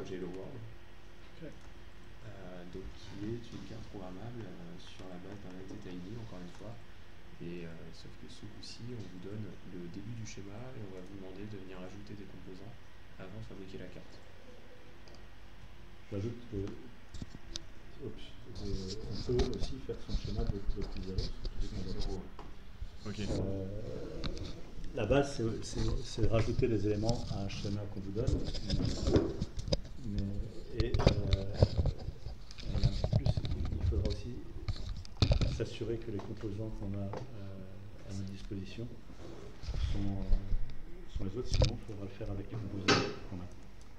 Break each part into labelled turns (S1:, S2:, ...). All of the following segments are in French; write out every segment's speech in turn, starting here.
S1: projet Hello World.
S2: Okay.
S1: Donc qui est une carte programmable sur la base d'un LTTID, encore une fois. Et sauf que ce coup-ci, on vous donne le début du schéma et on va vous demander de venir ajouter des composants avant de fabriquer la carte.
S3: J'ajoute que on peut aussi faire son schéma de plus zéro.
S2: Ok.
S3: La base, c'est rajouter des éléments à un schéma qu'on vous donne. Et en plus, il faudra aussi s'assurer que les composants qu'on a à notre disposition sont les autres, sinon il faudra le faire avec les composants qu'on a.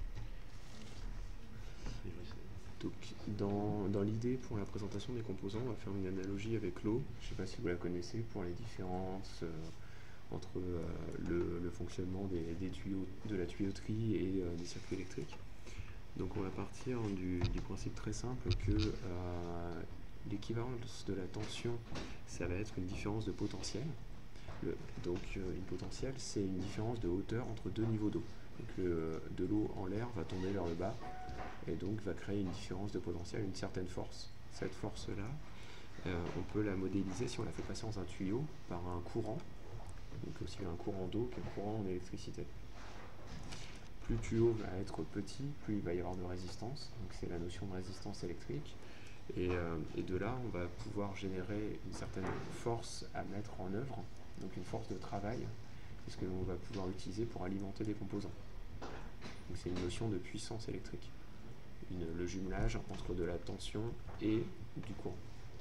S1: Donc, dans l'idée pour la présentation des composants, on va faire une analogie avec l'eau. Je ne sais pas si vous la connaissez pour les différences entre le fonctionnement des tuyaux, de la tuyauterie et des circuits électriques. Donc on va partir du principe très simple que l'équivalence de la tension, ça va être une différence de potentiel. Une potentielle, c'est une différence de hauteur entre deux niveaux d'eau. Donc de l'eau en l'air va tomber vers le bas et donc va créer une différence de potentiel, une certaine force. Cette force-là, on peut la modéliser si on la fait passer dans un tuyau par un courant, donc aussi un courant d'eau qu'un courant en électricité. Plus le tuyau va être petit, plus il va y avoir de résistance, donc c'est la notion de résistance électrique. Et de là, on va pouvoir générer une certaine force à mettre en œuvre, donc une force de travail, c'est ce que l'on va pouvoir utiliser pour alimenter les composants. Donc c'est une notion de puissance électrique, le jumelage entre de la tension et du courant.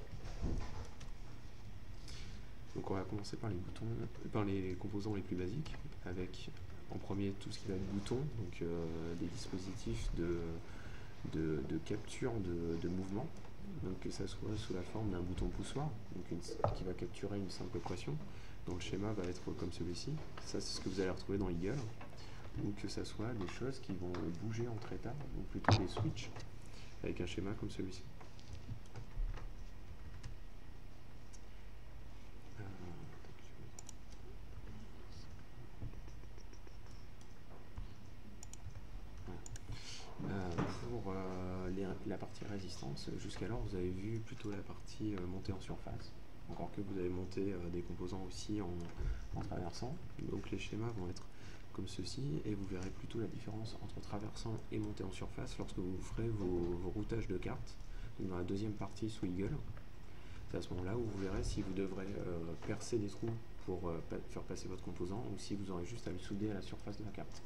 S1: Donc on va commencer par les composants les plus basiques, avec en premier tout ce qui va être bouton, donc des dispositifs de capture de mouvement, donc que ça soit sous la forme d'un bouton poussoir, donc qui va capturer une simple pression, dont le schéma va être comme celui-ci. Ça, c'est ce que vous allez retrouver dans Eagle, ou que ça soit des choses qui vont bouger entre états, donc plutôt des switches, avec un schéma comme celui-ci. Pour la partie résistance, jusqu'alors vous avez vu plutôt la partie montée en surface, encore que vous avez monté des composants aussi en traversant. Donc les schémas vont être comme ceci et vous verrez plutôt la différence entre traversant et montée en surface lorsque vous ferez vos routages de cartes. Donc dans la deuxième partie sous Eagle, c'est à ce moment-là où vous verrez si vous devrez percer des trous pour faire passer votre composant ou si vous aurez juste à le souder à la surface de la carte.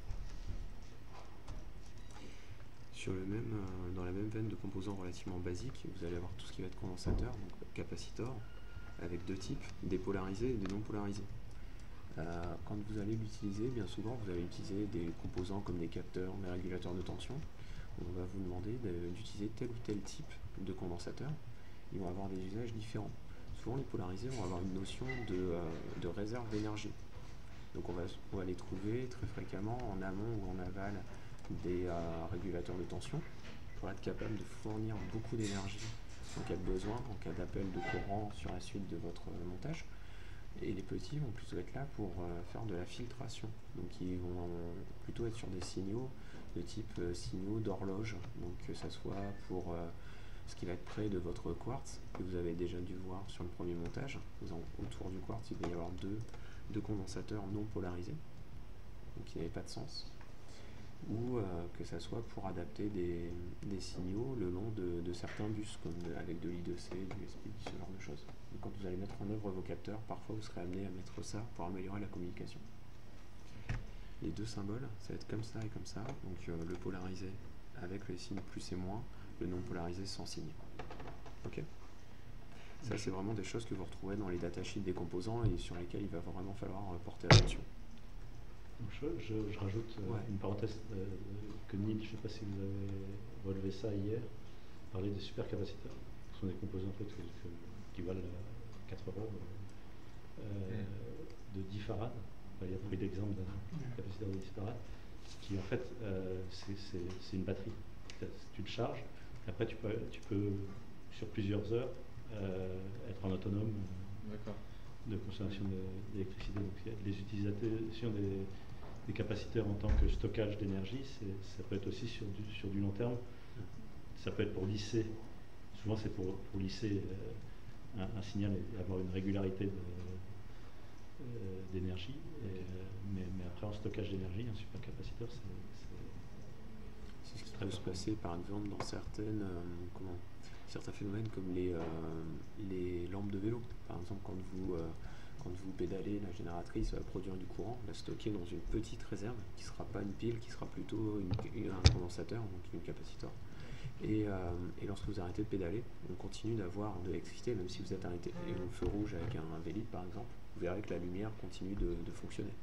S1: Dans la même veine de composants relativement basiques, vous allez avoir tout ce qui va être condensateur, donc capacitor, avec deux types, des polarisés et des non polarisés. Quand vous allez l'utiliser, bien souvent, vous allez utiliser des composants comme des capteurs, des régulateurs de tension. On va vous demander d'utiliser tel ou tel type de condensateur. Ils vont avoir des usages différents. Souvent, les polarisés vont avoir une notion de réserve d'énergie. Donc on va les trouver très fréquemment en amont ou en aval des régulateurs de tension pour être capable de fournir beaucoup d'énergie en cas de besoin, en cas d'appel de courant sur la suite de votre montage. Et les petits vont plutôt être là pour faire de la filtration. Donc ils vont plutôt être sur des signaux de type signaux d'horloge. Donc que ça soit pour ce qui va être près de votre quartz, que vous avez déjà dû voir sur le premier montage. Autour du quartz, il va y avoir deux condensateurs non polarisés, donc qui n'avaient pas de sens. Ou que ça soit pour adapter des signaux le long de certains bus, comme avec de l'I2C, du USB, ce genre de choses. Donc, quand vous allez mettre en œuvre vos capteurs, parfois vous serez amené à mettre ça pour améliorer la communication. Les deux symboles, ça va être comme ça et comme ça, donc le polarisé avec les signes plus et moins, le non polarisé sans signe. Ok. Ça, c'est vraiment des choses que vous retrouverez dans les datasheets des composants et sur lesquels il va vraiment falloir porter attention.
S3: Je rajoute une parenthèse que Neil, je ne sais pas si vous avez relevé ça hier, parlait des supercapaciteurs. Ce sont des composants en fait, qui valent 4 euros de 10 farad. Il y a pris l'exemple d'un capaciteur de 10 farad qui en fait c'est une batterie. Tu le charges, et après tu peux sur plusieurs heures être en autonome de consommation d'électricité. Donc il y a les utilisations des capaciteurs en tant que stockage d'énergie, ça peut être aussi sur du long terme. Ça peut être pour lisser, souvent c'est pour lisser un signal et avoir une régularité d'énergie. Mais après en stockage d'énergie, un supercapaciteur,
S1: c'est ce qui peut se passer par exemple dans certains phénomènes comme les lampes de vélo. Par exemple, quand vous pédalez, la génératrice va produire du courant, va stocker dans une petite réserve qui ne sera pas une pile, qui sera plutôt un condensateur, donc une capaciteur. Et lorsque vous arrêtez de pédaler, on continue d'avoir de l'électricité, même si vous êtes arrêté et au feu rouge avec un Vélib par exemple, vous verrez que la lumière continue de fonctionner.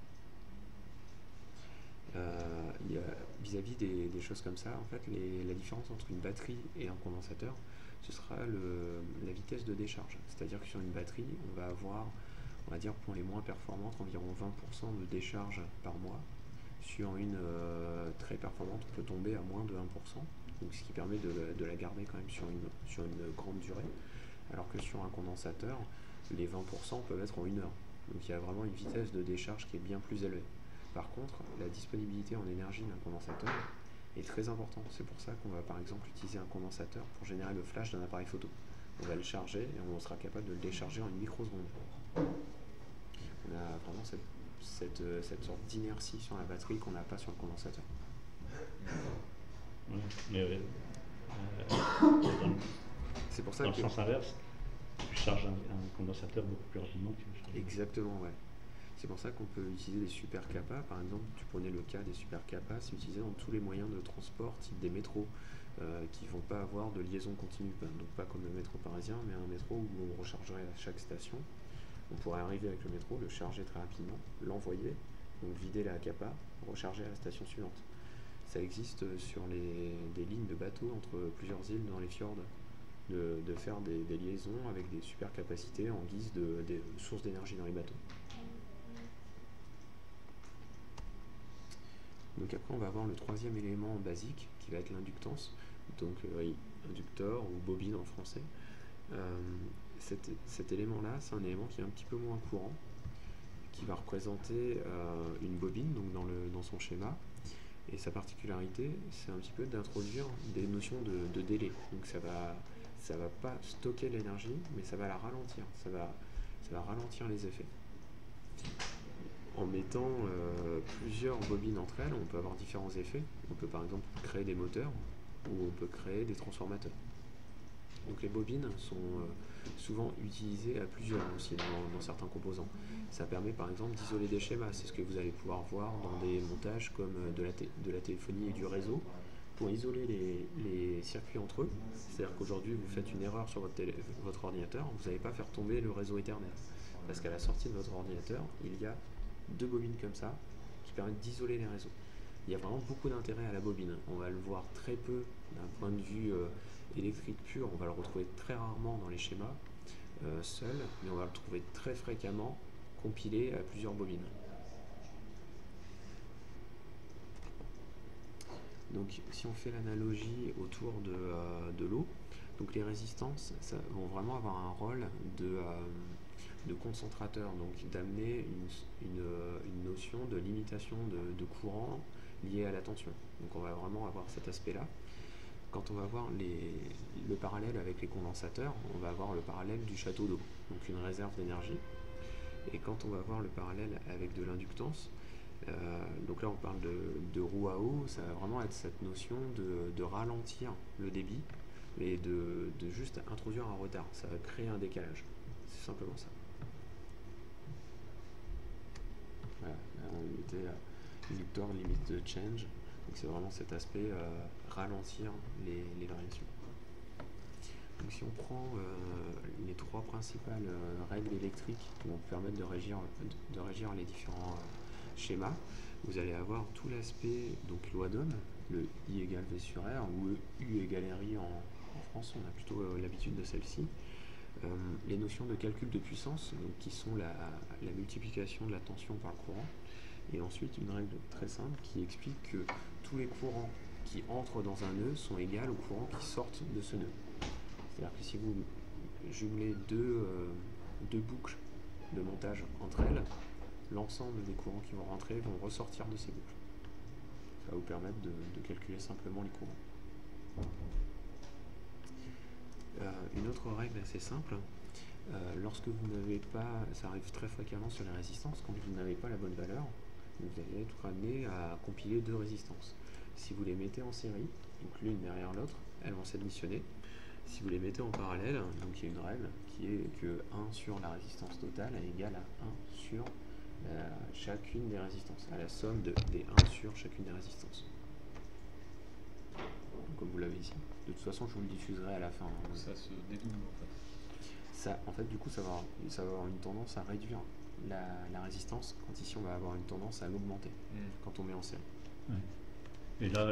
S1: Vis-à-vis des choses comme ça, en fait, la différence entre une batterie et un condensateur, ce sera la vitesse de décharge. C'est-à-dire que sur une batterie, on va avoir, on va dire pour les moins performantes, environ 20% de décharge par mois. Sur une très performante, on peut tomber à moins de 1%, donc ce qui permet de la garder quand même sur une grande durée. Alors que sur un condensateur, les 20% peuvent être en 1 heure. Donc il y a vraiment une vitesse de décharge qui est bien plus élevée. Par contre, la disponibilité en énergie d'un condensateur est très importante. C'est pour ça qu'on va par exemple utiliser un condensateur pour générer le flash d'un appareil photo. On va le charger et on sera capable de le décharger en une microseconde. On a vraiment cette sorte d'inertie sur la batterie qu'on n'a pas sur le condensateur.
S3: Mais
S1: c'est pour ça
S3: dans
S1: que
S3: le sens inverse, tu charges un condensateur beaucoup plus rapidement que tu le charges.
S1: Exactement, ouais. C'est pour ça qu'on peut utiliser des super capas. Par exemple, tu prenais le cas des super capas, c'est utilisé dans tous les moyens de transport, type des métros, qui ne vont pas avoir de liaison continue. Donc pas comme le métro parisien, mais un métro où on rechargerait à chaque station. On pourrait arriver avec le métro, le charger très rapidement, l'envoyer, donc vider la capa, recharger à la station suivante. Ça existe sur des lignes de bateaux entre plusieurs îles dans les fjords, de faire des liaisons avec des super capacités en guise de sources d'énergie dans les bateaux. Donc après on va avoir le troisième élément basique qui va être l'inductance, donc inducteur ou bobine en français. Cet élément-là, c'est un élément qui est un petit peu moins courant, qui va représenter une bobine donc dans son schéma. Et sa particularité, c'est un petit peu d'introduire des notions de délai. Donc ça va pas stocker l'énergie, mais ça va la ralentir. Ça va ralentir les effets. En mettant plusieurs bobines entre elles, on peut avoir différents effets. On peut par exemple créer des moteurs ou on peut créer des transformateurs. Donc les bobines sont souvent utilisées à plusieurs aussi dans certains composants. Ça permet par exemple d'isoler des schémas. C'est ce que vous allez pouvoir voir dans des montages comme de la téléphonie et du réseau. Pour isoler les circuits entre eux, c'est-à-dire qu'aujourd'hui vous faites une erreur sur votre ordinateur, vous n'allez pas faire tomber le réseau Ethernet. Parce qu'à la sortie de votre ordinateur, il y a 2 bobines comme ça qui permettent d'isoler les réseaux. Il y a vraiment beaucoup d'intérêt à la bobine. On va le voir très peu d'un point de vue électrique pur, on va le retrouver très rarement dans les schémas seul, mais on va le trouver très fréquemment compilé à plusieurs bobines. Donc si on fait l'analogie autour de l'eau, donc les résistances vont vraiment avoir un rôle de concentrateur, donc d'amener une notion de limitation de courant liée à la tension. Donc on va vraiment avoir cet aspect-là. Quand on va voir le parallèle avec les condensateurs, on va avoir le parallèle du château d'eau, donc une réserve d'énergie. Et quand on va voir le parallèle avec de l'inductance, donc là on parle de roue à eau, ça va vraiment être cette notion de ralentir le débit et de juste introduire un retard. Ça va créer un décalage. C'est simplement ça. Voilà, là on était à inducteur limite de change. Donc c'est vraiment cet aspect ralentir les variations. Donc si on prend les 3 principales règles électriques qui vont permettre de régir les différents schémas, vous allez avoir tout l'aspect donc loi d'Ohm, le I égale V sur R ou U égale RI en France, on a plutôt l'habitude de celle-ci. Les notions de calcul de puissance, donc, qui sont la multiplication de la tension par le courant. Et ensuite, une règle très simple qui explique que tous les courants qui entrent dans un nœud sont égaux aux courants qui sortent de ce nœud. C'est-à-dire que si vous jumelez deux boucles de montage entre elles, l'ensemble des courants qui vont rentrer vont ressortir de ces boucles. Ça va vous permettre de calculer simplement les courants. Une autre règle assez simple, lorsque vous n'avez pas, ça arrive très fréquemment sur les résistances, quand vous n'avez pas la bonne valeur, vous allez être amené à compiler deux résistances. Si vous les mettez en série, donc l'une derrière l'autre, elles vont s'additionner. Si vous les mettez en parallèle, donc il y a une règle qui est que 1 sur la résistance totale est égal à 1 sur chacune des résistances, à la somme des 1 sur chacune des résistances. Donc, comme vous l'avez ici. De toute façon, je vous le diffuserai à la fin.
S2: Ça se dédouble en fait.
S1: Ça, en fait, du coup, ça va avoir une tendance à réduire la résistance, quand ici on va avoir une tendance à l'augmenter quand on met en série.
S3: Ouais. Et là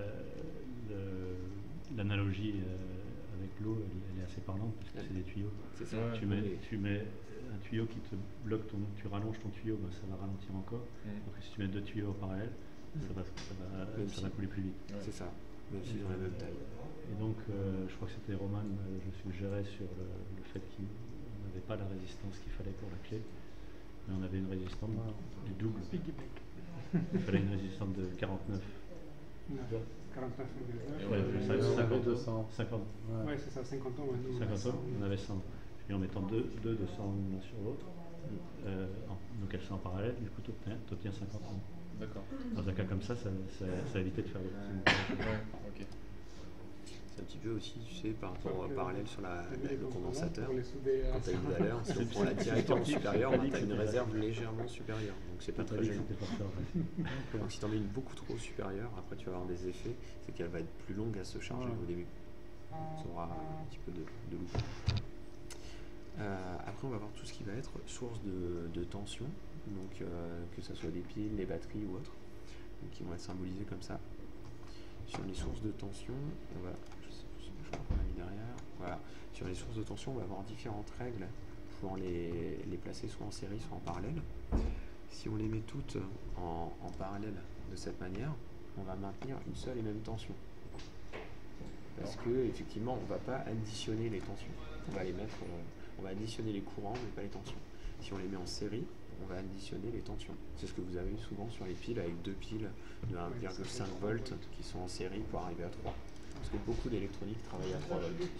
S3: l'analogie avec l'eau, elle est assez parlante parce que c'est des tuyaux.
S1: C'est ça.
S2: Ouais.
S3: Tu mets un tuyau qui te bloque, tu rallonges ton tuyau, ben, ça va ralentir encore. Donc si tu mets deux tuyaux en parallèle, ça va couler plus vite.
S1: Ouais. C'est ça, même si ils ont la même taille.
S3: Et donc, je crois que c'était Roman, je suggérais sur le fait qu'il n'avait pas la résistance qu'il fallait pour la clé, mais on avait une résistance du double. Il fallait une résistance de 49.
S4: 49
S2: Ouais,
S3: 50
S5: 200.
S3: 50.
S4: Ouais, c'est ça, 50 ans. Ouais, nous,
S3: 50 ans, on avait 100. Et en mettant deux de 100 l'un sur l'autre, donc elles sont en parallèle, du coup tu obtiens 50 ans.
S2: D'accord.
S3: Dans un cas comme ça évitait de faire des
S2: Ouais, ok.
S1: C'est un petit peu aussi, tu sais, par rapport au parallèle sur le condensateur.
S4: Pour les souder
S1: Quand tu as une valeur, si on prend la directement supérieure, tu as une réserve légèrement supérieure. Donc c'est pas très gênant. Donc si tu en mets une beaucoup trop supérieure, après tu vas avoir des effets, c'est qu'elle va être plus longue à se charger au début. Ça aura un petit peu de loup. Après on va voir tout ce qui va être source de tension, donc que ce soit des piles, des batteries ou autres, donc qui vont être symbolisés comme ça. Sur les sources de tension, on va, je crois qu'on a mis derrière, voilà. Sur les sources de tension, on va avoir différentes règles pour les placer soit en série, soit en parallèle. Si on les met toutes en parallèle de cette manière, on va maintenir une seule et même tension. Parce que effectivement, on ne va pas additionner les tensions. On va additionner les courants, mais pas les tensions. Si on les met en série, on va additionner les tensions. C'est ce que vous avez souvent sur les piles avec deux piles de 1,5 volts qui sont en série pour arriver à 3. Parce que beaucoup d'électronique travaillent à 3 volts.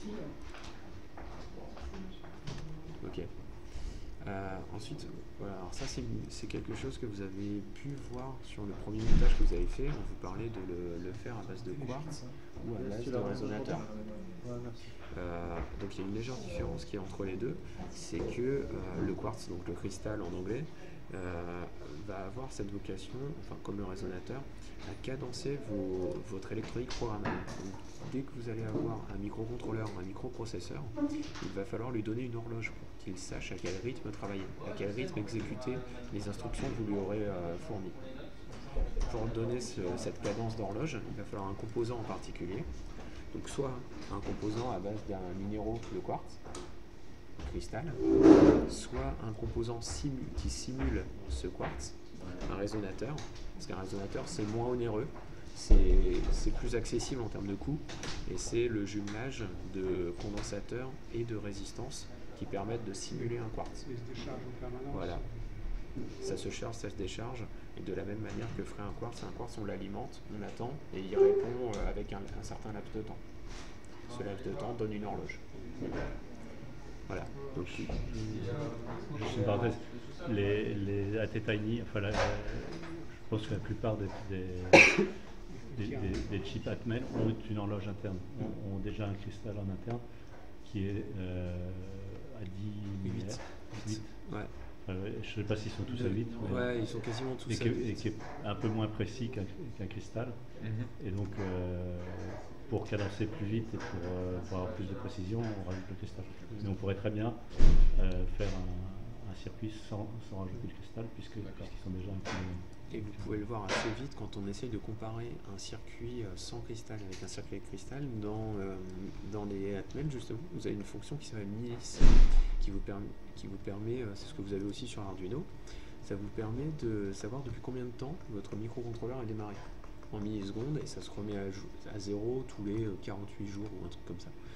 S1: Ok. Ensuite, voilà, alors ça c'est quelque chose que vous avez pu voir sur le premier montage que vous avez fait. On vous parlait de le faire à base de quartz ou à base de résonateur. Donc il y a une légère différence qui est entre les deux, c'est que le quartz, donc le cristal en anglais, va avoir cette vocation, enfin comme le résonateur, à cadencer votre électronique programmable. Donc, dès que vous allez avoir un microcontrôleur, un microprocesseur, il va falloir lui donner une horloge pour qu'il sache à quel rythme travailler, à quel rythme exécuter les instructions que vous lui aurez fournies. Pour donner cette cadence d'horloge, il va falloir un composant en particulier. Donc soit un composant à base d'un minéraux, le quartz, cristal, soit un composant qui simule ce quartz, un résonateur, parce qu'un résonateur c'est moins onéreux, c'est plus accessible en termes de coût, et c'est le jumelage de condensateurs et de résistance qui permettent de simuler un quartz.
S4: Il se décharge en permanence.
S1: Voilà. Ça se charge, ça se décharge, et de la même manière que ferait un quartz on l'alimente, on attend, et il répond avec un certain laps de temps. Ce laps de temps donne une horloge. Voilà. Donc,
S3: Juste une parenthèse, les AT Tiny, enfin je pense que la plupart des chips Atmel ont une horloge interne, ont déjà un cristal en interne qui est à 10 millimètres. 8.
S1: Ouais.
S3: Je ne sais pas s'ils sont tous à 8. Mais
S1: ouais, ils sont quasiment tous à 8.
S3: Et qui est un peu moins précis qu'un cristal. Et donc, pour cadencer plus vite et pour avoir plus de précision, on rajoute le cristal. Mais on pourrait très bien faire un circuit sans rajouter le cristal, puisqu'ils sont déjà inclus.
S1: Et vous pouvez le voir assez vite quand on essaye de comparer un circuit sans cristal avec un circuit avec cristal. Dans les Atmel, justement, vous avez une fonction qui s'appelle milice, qui vous permet, c'est ce que vous avez aussi sur Arduino, ça vous permet de savoir depuis combien de temps votre microcontrôleur est démarré en millisecondes, et ça se remet à zéro tous les 48 jours ou un truc comme ça.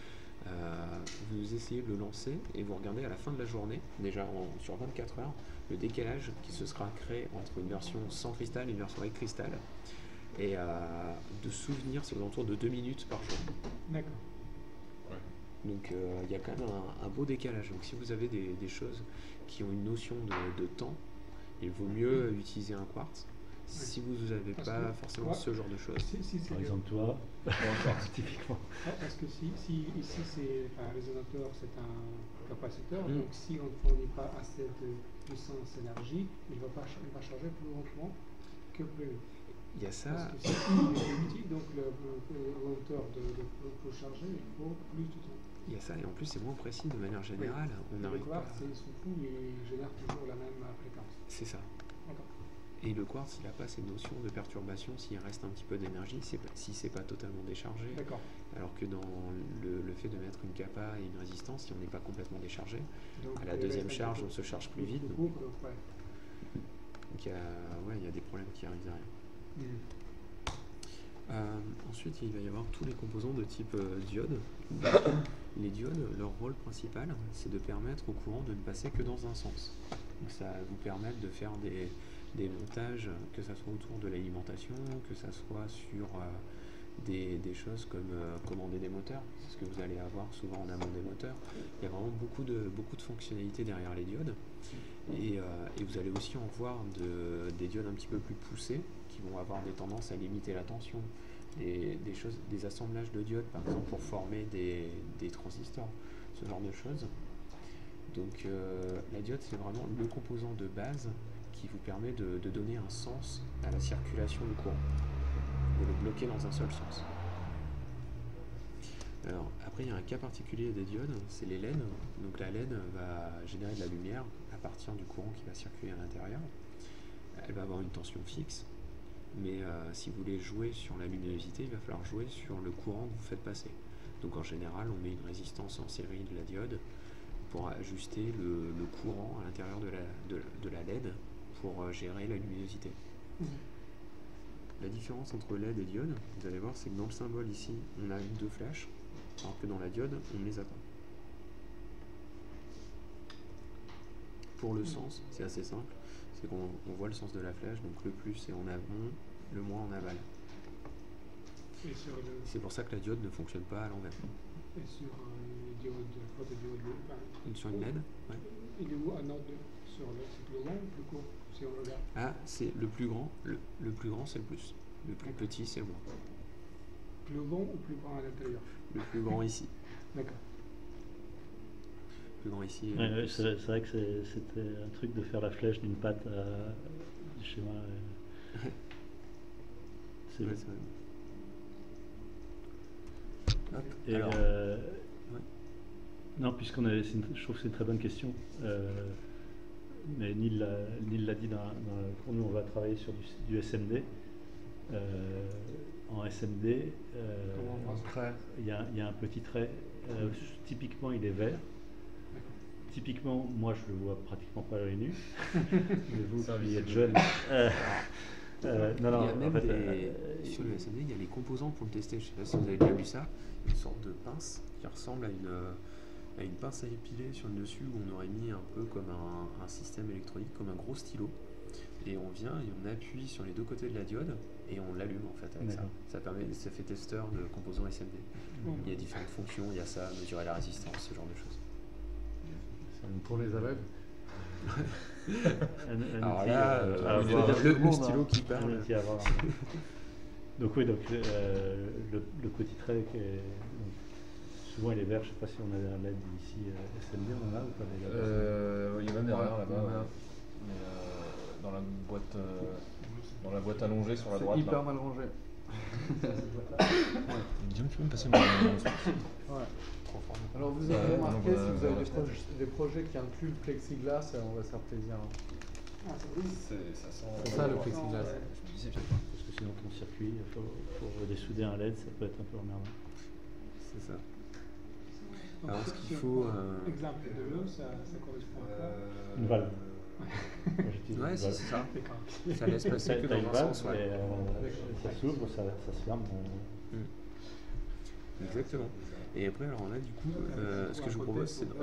S1: Vous essayez de le lancer et vous regardez à la fin de la journée, déjà sur 24 heures, le décalage qui se sera créé entre une version sans cristal et une version avec cristal. Et de souvenirs, c'est aux alentours de 2 minutes par jour.
S4: D'accord.
S1: Donc il y a quand même un beau décalage. Donc si vous avez des choses qui ont une notion de temps, il vaut mieux utiliser un quartz. Si vous n'avez pas forcément ce genre de choses.
S3: Par exemple, toi, typiquement.
S4: Parce que si ici c'est un résonateur, c'est un capaciteur, donc si on ne fournit pas assez de puissance énergie, il va charger plus lentement que prévu.
S1: Il y a ça.
S4: Parce que si il est petit, donc le hauteur de charger, il faut plus de temps.
S1: Il y a ça, et en plus c'est moins précis de manière générale. On
S4: Le
S1: n'arrive pas.
S4: quartz, c'est fou, il génère toujours la même fréquence.
S1: C'est ça.
S4: D'accord.
S1: Et le quartz, il n'a pas cette notion de perturbation s'il reste un petit peu d'énergie, si c'est pas totalement déchargé.
S4: D'accord.
S1: Alors que dans le fait de mettre une capa et une résistance, si on n'est pas complètement déchargé,
S4: Donc,
S1: à la deuxième charge, on se charge plus vite. Donc il y a des problèmes qui arrivent derrière. Ensuite, il va y avoir tous les composants de type diode. Les diodes, leur rôle principal, c'est de permettre au courant de ne passer que dans un sens. Donc, ça va vous permettre de faire des montages, que ce soit autour de l'alimentation, que ce soit sur des choses comme commander des moteurs, c'est ce que vous allez avoir souvent en amont des moteurs. Il y a vraiment beaucoup de fonctionnalités derrière les diodes. Et vous allez aussi en voir des diodes un petit peu plus poussées, qui vont avoir des tendances à limiter la tension, des assemblages de diodes par exemple pour former des transistors, ce genre de choses. Donc la diode, c'est vraiment le composant de base qui vous permet de donner un sens à la circulation du courant, de le bloquer dans un seul sens. Alors après, il y a un cas particulier des diodes, c'est les LED. Donc la LED va générer de la lumière à partir du courant qui va circuler à l'intérieur. Elle va avoir une tension fixe, mais si vous voulez jouer sur la luminosité, il va falloir jouer sur le courant que vous faites passer. Donc en général, on met une résistance en série de la diode pour ajuster le courant à l'intérieur de la LED pour gérer la luminosité. La différence entre LED et diode, vous allez voir, c'est que dans le symbole ici, on a 2 flashs, alors que dans la diode, on les a pas. Pour le sens, c'est assez simple, c'est qu'on voit le sens de la flèche, donc le plus c'est en avant, le moins en aval. C'est pour ça que la diode ne fonctionne pas à l'envers.
S4: Et sur une diode,
S1: Sur une LED, ouais.
S4: Il est où un autre sur c'est plus long ou plus court si on regarde?
S1: Ah, c'est le plus grand. Le plus grand, c'est le plus. Le plus petit, c'est le moins.
S4: Plus long ou plus grand à l'intérieur?
S1: Le plus grand ici.
S4: D'accord.
S1: Le plus grand ici.
S3: Ouais, c'est vrai que c'était un truc de faire la flèche d'une patte du schéma. C'est
S1: Ouais,
S3: vrai.
S1: c'est vrai. Hop,
S3: Et
S1: alors,
S3: non, puisqu'on avait, je trouve que c'est une très bonne question. Mais Neil l'a dit pour nous, on va travailler sur du SMD. En SMD, il y a un petit trait. Typiquement, il est vert. Typiquement, moi, je le vois pratiquement pas à l'œil nu. Mais vous qui êtes jeune.
S1: il y a même sur le SMD, il y a les composants pour le tester. Je ne sais pas si vous avez déjà vu ça. Une sorte de pince qui ressemble à une pince à épiler sur le dessus où on aurait mis un peu comme un système électronique, comme un gros stylo. Et on vient et on appuie sur les 2 côtés de la diode et on l'allume en fait avec ça. Ça fait testeur de composants SMD. Il y a différentes fonctions, il y a ça, mesurer la résistance, ce genre de choses.
S5: Pour les aveugles.
S1: Alors là, le stylo qui parle.
S3: Donc oui, le petit trait souvent il est vert, je ne sais pas si on a un LED ici SMD, on en a ou pas
S2: il y en a derrière là-bas, mais dans la boîte allongée sur la droite.
S5: C'est hyper mal rangé.
S2: Guillaume, tu peux me passer mon
S5: Ouais. Alors vous avez remarqué, si vous avez des projets qui incluent le plexiglas, on va se faire plaisir. C'est ça le plexiglas.
S3: Parce que sinon ton circuit, il faut dessouder un LED, ça peut être un peu emmerdant.
S1: C'est ça. Alors ce qu'il faut...
S4: Exemple de l'eau, ça correspond à quoi?
S3: Une valve.
S1: Ouais, c'est ça. Ça laisse passer que
S3: T'as
S1: dans
S3: une
S1: un
S3: valve,
S1: sens. Ouais.
S3: ça s'ouvre, ça se ferme.
S1: Exactement. Et après, alors là, du coup, ce que je vous propose, c'est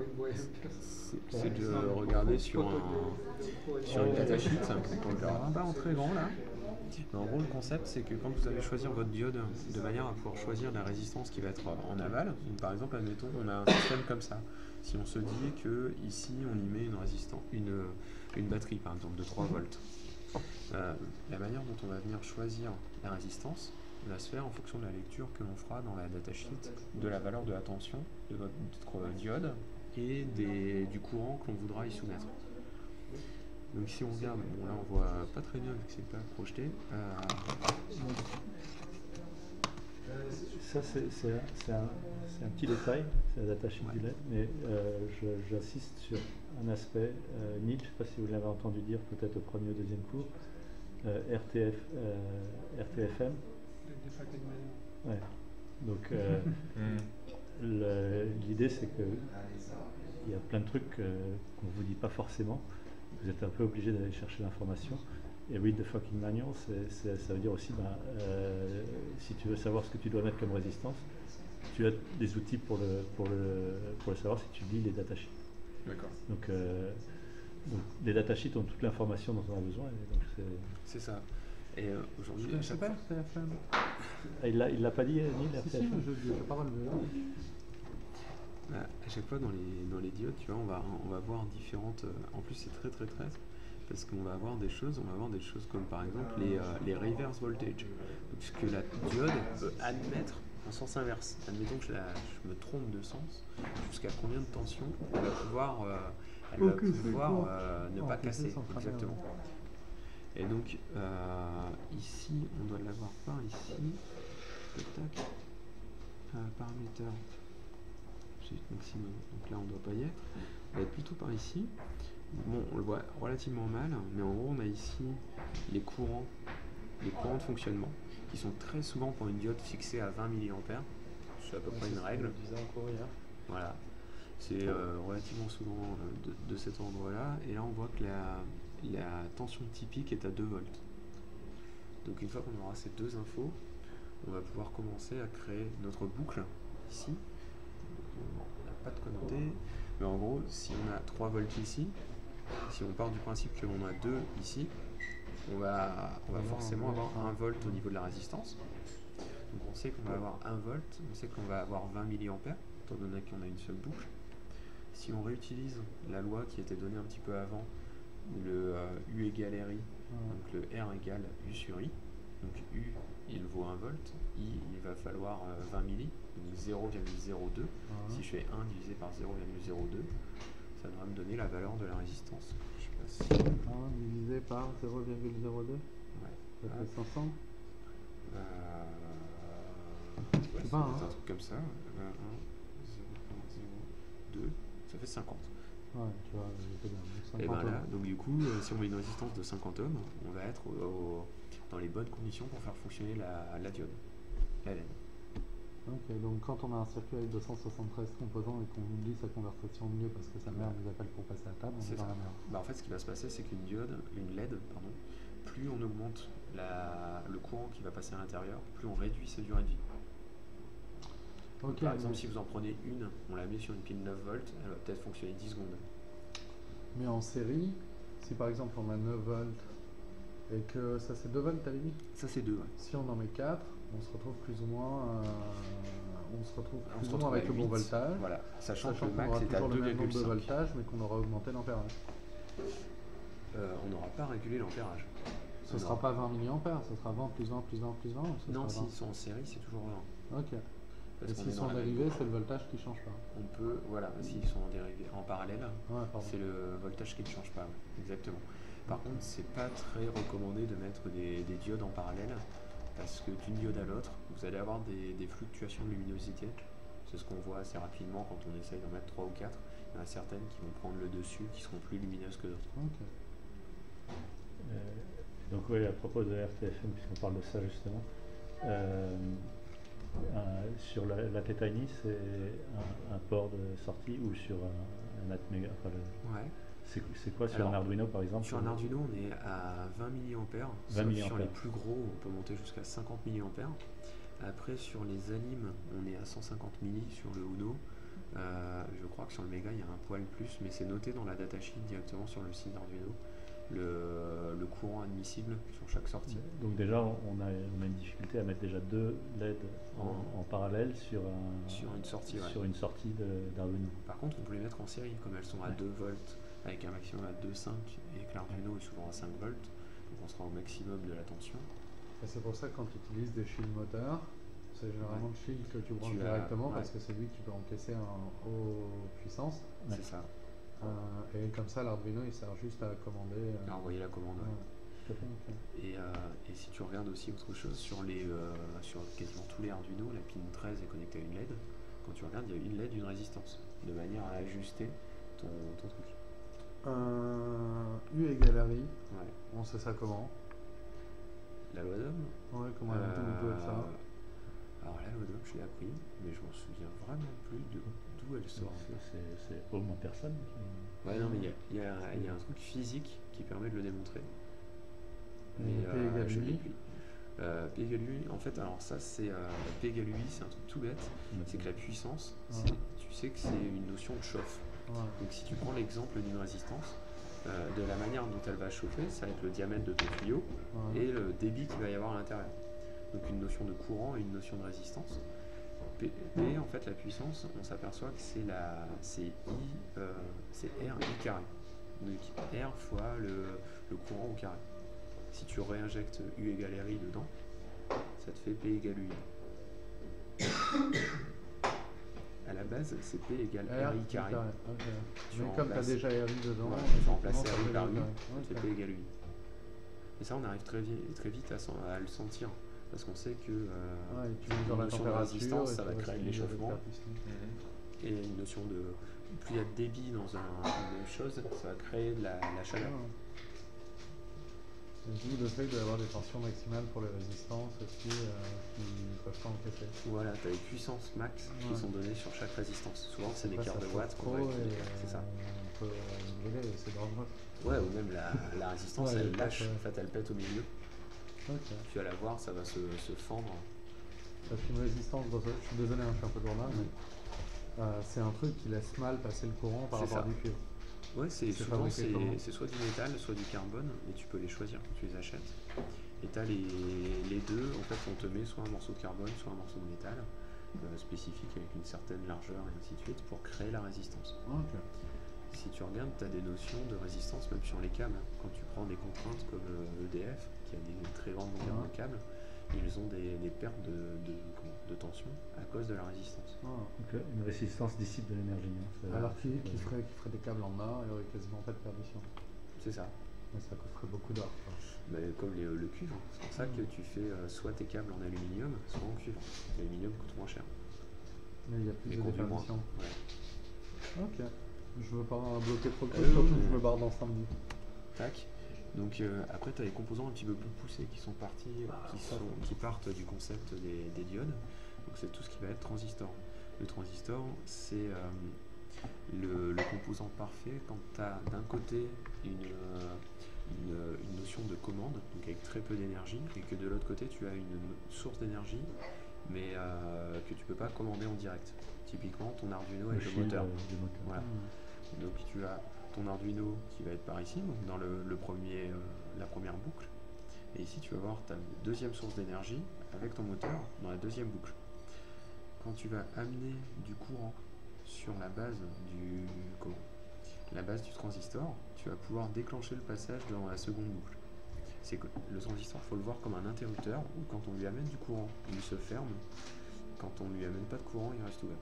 S1: de regarder sur une datasheet. Donc, alors, pas en très grand là. Mais en gros, le concept, c'est que quand vous allez choisir votre diode de manière à pouvoir choisir la résistance qui va être en aval, donc, par exemple, admettons, on a un système comme ça. Si on se dit que ici, on y met une batterie, par exemple, de 3 volts, la manière dont on va venir choisir la résistance va se faire en fonction de la lecture que l'on fera dans la datasheet de la valeur de la tension de votre diode et du courant que l'on voudra y soumettre. Donc si on regarde, bon là on voit pas très bien vu que c'est pas projeté.
S3: Ça c'est un petit détail, c'est la datasheet du LED, mais j'insiste sur un aspect, NIL, je ne sais pas si vous l'avez entendu dire peut-être au premier ou deuxième cours, RTFM. Ouais. Donc l'idée c'est que il y a plein de trucs qu'on ne vous dit pas forcément. Vous êtes un peu obligé d'aller chercher l'information. Et read the fucking manual, ça veut dire aussi, si tu veux savoir ce que tu dois mettre comme résistance, tu as des outils pour le savoir si tu lis les datasheets.
S1: D'accord.
S3: Donc les datasheets ont toute l'information dont on a besoin. Et donc
S1: c'est ça. Et aujourd'hui,
S5: je sais pas, RTFM.
S3: Il l'a pas dit, ni l'RTFM.
S5: Si, je pas relevé.
S1: À chaque fois dans les diodes, tu vois, on va voir différentes. En plus, c'est très parce qu'on va avoir des choses comme par exemple les reverse voltage. Donc, ce que la diode peut admettre en sens inverse. Admettons que je me trompe de sens, jusqu'à combien de tension elle va pouvoir, ne pas casser. Exactement. Et donc ici, on doit l'avoir par ici. Tac. Paramètre. Maximum. Donc là, on ne doit pas y être. On va être plutôt par ici. Bon, on le voit relativement mal, mais en gros, on a ici les courants de fonctionnement, qui sont très souvent pour une diode fixée à 20 mA. C'est à peu près une règle. Voilà. C'est relativement souvent de cet endroit-là. Et là, on voit que la tension typique est à 2 volts. Donc une fois qu'on aura ces deux infos, on va pouvoir commencer à créer notre boucle ici. On n'a pas de connoté, mais en gros, si on a 3 volts ici, si on part du principe que l'on a 2 ici, on va forcément avoir 1 volt au niveau de la résistance. Donc on sait qu'on va avoir 1 volt, on sait qu'on va avoir 20 mA, étant donné qu'on a une seule boucle. Si on réutilise la loi qui était donnée un petit peu avant, le U égale RI, donc le R égale U sur I, donc U il vaut 1 volt, I il va falloir 20 milli, donc 0,02. Si je fais 1 divisé par 0,02, ça devrait me donner la valeur de la résistance. Je sais pas si...
S5: 1 divisé par 0,02, ça fait 500.
S1: Ouais,
S5: pas,
S1: un truc comme ça. 1, 0,02, ça fait 50.
S5: Ouais, tu vois, c'est bien. 50
S1: et ben là, donc du coup, si on met une résistance de 50 ohms, on va être dans les bonnes conditions pour faire fonctionner la diode, la LED.
S5: Ok, donc quand on a un circuit avec 273 composants et qu'on oublie sa conversation au milieu parce que sa mère nous appelle pour passer à table, on est dans la merde.
S1: En fait, ce qui va se passer, c'est qu'une diode, une LED, pardon, plus on augmente le courant qui va passer à l'intérieur, plus on réduit sa durée de vie.
S5: Okay,
S1: par exemple, si vous en prenez une, on la met sur une pile 9 volts, elle va peut-être fonctionner 10 secondes.
S5: Mais en série, si par exemple on a 9 volts et que ça c'est 2 volts, t'avais dit?
S1: Ça c'est 2, ouais.
S5: Si on en met 4, on se retrouve plus ou moins, avec le bon voltage.
S1: Voilà, sachant que le
S5: qu'on
S1: max
S5: aura
S1: est à
S5: toujours le même nombre de
S1: 2,5.
S5: voltage, mais qu'on aura augmenté l'ampérage.
S1: On n'aura pas régulé l'ampérage.
S5: Ce ne sera pas 20 mA, ce sera 20 plus 20 plus 20 plus 20 ou ce
S1: non,
S5: sera 20?
S1: s'ils sont en série, c'est toujours 20.
S5: Ok.
S1: Parce
S5: et s'ils sont dérivés, c'est le voltage qui ne change pas.
S1: On peut, voilà, s'ils sont en parallèle, c'est le voltage qui ne change pas. Ouais, exactement. Par contre, c'est pas très recommandé de mettre des diodes en parallèle parce que d'une diode à l'autre, vous allez avoir des fluctuations de luminosité. C'est ce qu'on voit assez rapidement quand on essaye d'en mettre 3 ou 4. Il y en a certaines qui vont prendre le dessus, qui seront plus lumineuses que d'autres.
S5: Okay.
S3: Donc oui, à propos de RTFM, puisqu'on parle de ça justement, sur la T-Tiny, c'est un port de sortie ou sur un Atmega.
S1: Ouais.
S3: C'est quoi sur un Arduino par exemple?
S1: Sur un Arduino, on est à 20 mA. Sur les plus gros, on peut monter jusqu'à 50 mA. Après, sur les animes, on est à 150 milli sur le Uno. Je crois que sur le Mega, il y a un poil plus, mais c'est noté dans la datasheet directement sur le site d'Arduino. Le courant admissible sur chaque sortie.
S3: Donc déjà, on a une difficulté à mettre déjà 2 LED en parallèle sur
S1: une sortie. Ouais.
S3: Sur une sortie d'Arduino.
S1: Par contre, on peut les mettre en série, comme elles sont à 2 volts, avec un maximum à 2,5 et que l'Arduino est souvent à 5 volts, donc on sera au maximum de la tension.
S5: Et c'est pour ça que quand tu utilises des shields moteurs, c'est généralement le shield que tu branches directement parce que c'est lui qui peut encaisser en haute puissance.
S1: C'est ça.
S5: Et comme ça, l'Arduino il sert juste à commander.
S1: À envoyer la commande.
S5: Tout à fait,
S1: et si tu regardes aussi autre chose, sur quasiment tous les Arduino, la pin 13 est connectée à une LED. Quand tu regardes, il y a une LED, une résistance, de manière à ajuster ton truc.
S5: U égale RI,
S1: Ouais.
S5: on sait ça comment?
S1: La loi d'Ohm.
S5: Ouais, comment on peut le savoir?
S1: Alors la loi d'Ohm, je l'ai appris, mais je m'en souviens vraiment plus d'où elle sort.
S3: C'est au moins personne.
S1: Ouais, non, mais il y a un truc physique qui permet de le démontrer. Mais
S5: P égale
S1: je l'ai
S5: UI.
S1: plus. P égale UI, en fait, alors ça, c'est P égale UI, c'est un truc tout bête. C'est que la puissance, tu sais que c'est une notion de chauffe. Donc si tu prends l'exemple d'une résistance, de la manière dont elle va chauffer, ça va être le diamètre de ton tuyau et le débit qu'il va y avoir à l'intérieur. Donc une notion de courant et une notion de résistance. P en fait, la puissance, on s'aperçoit que c'est R I carré. Donc R fois le courant au carré. Si tu réinjectes U égale RI dedans, ça te fait P égale UI. À la base, c'est P égale RI carré.
S5: Mais comme tu as déjà RI dedans,
S1: tu remplaces RI par UI, c'est P égale UI. Et ça, on arrive très vite à le sentir. Parce qu'on sait que une notion de résistance, ça va créer de l'échauffement. Et une notion de... Plus il y a de débit dans une chose, ça va créer de la chaleur.
S5: D'où le fait d'avoir des tensions maximales pour les résistances aussi qui ne peuvent pas encaisser.
S1: Voilà, tu as les puissances max qui sont données sur chaque résistance. Souvent, c'est des quarts de watts qu'on va utiliser. C'est ça.
S5: On peut brûler, c'est dangereux.
S1: Ouais, ou même la résistance, elle lâche, en fait, elle pète au milieu.
S5: Okay.
S1: Tu vas la voir, ça va se fendre.
S5: Parce qu'une résistance, je suis désolé, je suis un peu gourmand, mais c'est un truc qui laisse mal passer le courant par rapport à du cuivre.
S1: Ouais, souvent c'est soit du métal, soit du carbone, et tu peux les choisir quand tu les achètes. Et tu as les deux, en fait, on te met soit un morceau de carbone, soit un morceau de métal spécifique avec une certaine largeur et ainsi de suite pour créer la résistance.
S5: Okay.
S1: Si tu regardes, tu as des notions de résistance même sur les câbles. Quand tu prends des contraintes comme EDF, qui a des très grandes longueurs de câbles, ils ont des pertes de tension à cause de la résistance.
S3: Donc une résistance dissipe de l'énergie.
S5: Alors qui ferait des câbles en or, il n'y aurait quasiment pas de perdition.
S1: C'est ça.
S5: Mais ça coûterait beaucoup d'or.
S1: Mais comme le cuivre, c'est pour ça que tu fais soit tes câbles en aluminium, soit en cuivre. L'aluminium coûte moins cher.
S5: Mais il y a plus de déperdition.
S1: Ouais.
S5: Ok. Je veux pas bloquer trop le truc, surtout que je me barre dans 5 minutes.
S1: Tac. Donc après tu as les composants un petit peu plus poussés qui partent du concept des diodes. Donc c'est tout ce qui va être transistor. Le transistor, c'est le composant parfait quand tu as d'un côté une notion de commande, donc avec très peu d'énergie, et que de l'autre côté tu as une source d'énergie, mais que tu peux pas commander en direct. Typiquement ton Arduino avec le moteur. Voilà. Donc tu as ton Arduino qui va être par ici, donc dans la première boucle. Et ici tu vas voir ta deuxième source d'énergie avec ton moteur dans la deuxième boucle. Quand tu vas amener du courant sur la base du transistor, tu vas pouvoir déclencher le passage dans la seconde boucle. C'est que le transistor, il faut le voir comme un interrupteur où quand on lui amène du courant, il se ferme. Quand on lui amène pas de courant, il reste ouvert.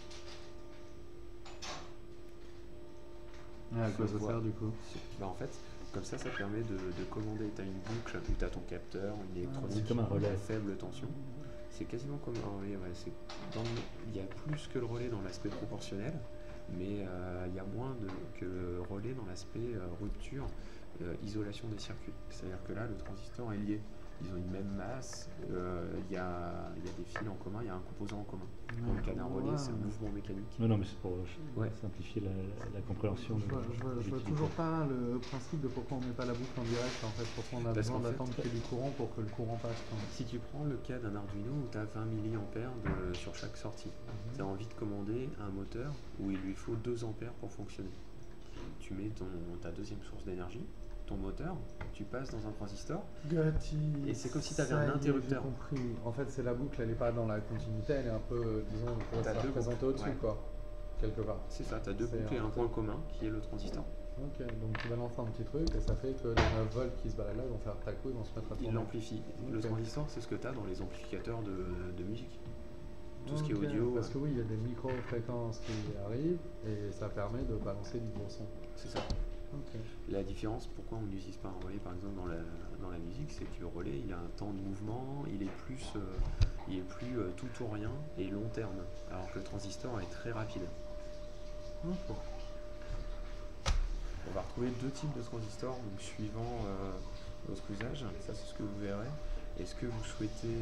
S5: À quoi ça sert du coup?
S1: En fait, comme ça permet de commander. Tu as une boucle où tu as ton capteur, une électronique
S3: comme un relais
S1: à faible tension. C'est quasiment comme un relais. Ouais. Il y a plus que le relais dans l'aspect proportionnel, mais il y a moins que le relais dans l'aspect rupture, isolation des circuits. C'est-à-dire que là, le transistor est lié. ils ont une même masse, il y a des fils en commun, il y a un composant en commun. Dans le cas d'un relais, c'est un mouvement mécanique.
S3: Non, mais c'est pour
S1: Ouais.
S3: simplifier la compréhension.
S5: Je vois toujours pas le principe de pourquoi on met pas la boucle en direct, en fait, pourquoi on a
S1: Parce
S5: besoin
S1: qu'en fait,
S5: d'attendre qu'il y ait du courant pour que le courant passe. Quoi.
S1: Si tu prends le cas d'un Arduino où tu as 20 mA sur chaque sortie, tu as envie de commander un moteur où il lui faut 2 ampères pour fonctionner. Tu mets ta deuxième source d'énergie, ton moteur, tu passes dans un transistor. Et c'est comme si tu avais un interrupteur.
S5: J'ai compris. En fait, c'est la boucle, elle n'est pas dans la continuité, elle est un peu, disons, on pourrait se la représenter au-dessus,
S1: ouais.
S5: quoi. Quelque part.
S1: C'est ça, tu as 2 boucles et un point commun qui est le transistor.
S5: Ok, donc tu balances un petit truc et ça fait que les 9 volts qui se baladent là, ils vont faire tac coup, ils vont se mettre à tourner.
S1: Il l'amplifie. Le transistor, c'est ce que tu as dans les amplificateurs de musique. Tout ce qui est audio.
S5: Parce que oui, il y a des micro-fréquences qui arrivent et ça permet de balancer du gros son.
S1: C'est ça.
S5: Ok.
S1: La différence, pourquoi on n'utilise pas un relais par exemple dans la musique, c'est que le relais il a un temps de mouvement, il est plus tout ou rien et long terme, alors que le transistor est très rapide.
S5: Ok.
S1: On va retrouver 2 types de transistors, donc suivant votre usage, ça c'est ce que vous verrez. Est-ce que vous souhaitez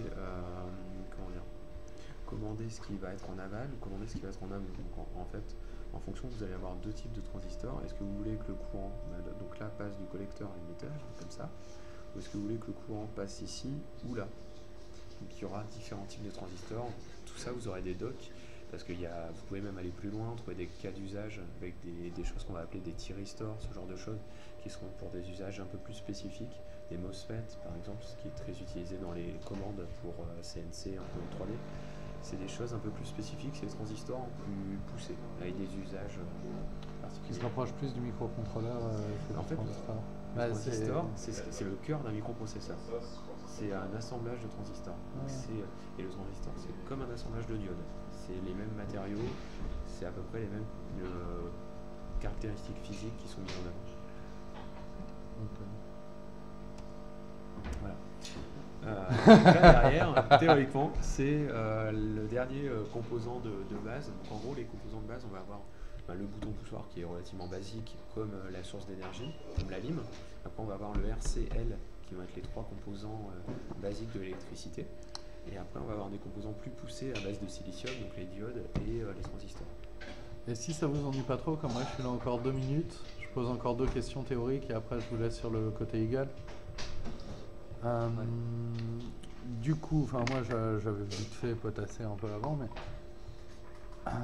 S1: commander ce qui va être en aval ou commander ce qui va être en amont? Donc en fait, en fonction, vous allez avoir 2 types de transistors. Est-ce que vous voulez que le courant, donc là, passe du collecteur à l'émetteur, comme ça, ou est-ce que vous voulez que le courant passe ici ou là? Donc il y aura différents types de transistors. Tout ça, vous aurez des docks, parce que vous pouvez même aller plus loin, trouver des cas d'usage avec des choses qu'on va appeler des thyristors, ce genre de choses, qui seront pour des usages un peu plus spécifiques. Des MOSFET, par exemple, ce qui est très utilisé dans les commandes pour CNC, un peu 3D. C'est des choses un peu plus spécifiques, c'est des transistors plus poussés, avec des usages particuliers.
S5: Qui se rapproche plus du microcontrôleur.
S1: En fait, le transistor, c'est le cœur d'un microprocesseur. C'est un assemblage de transistors. Donc et le transistor, c'est comme un assemblage de diodes. C'est les mêmes matériaux, c'est à peu près les mêmes caractéristiques physiques qui sont mises en œuvre. Voilà. Là derrière, théoriquement, c'est le dernier composant de base. Donc en gros, les composants de base, on va avoir le bouton poussoir qui est relativement basique, comme la source d'énergie, comme la lime. Après, on va avoir le RCL qui vont être les 3 composants basiques de l'électricité. Et après, on va avoir des composants plus poussés à base de silicium, donc les diodes et les transistors.
S5: Et si ça vous ennuie pas trop, comme moi je suis là encore 2 minutes, je pose encore 2 questions théoriques et après je vous laisse sur le côté égal. Du coup, enfin moi j'avais vite fait potasser un peu avant, mais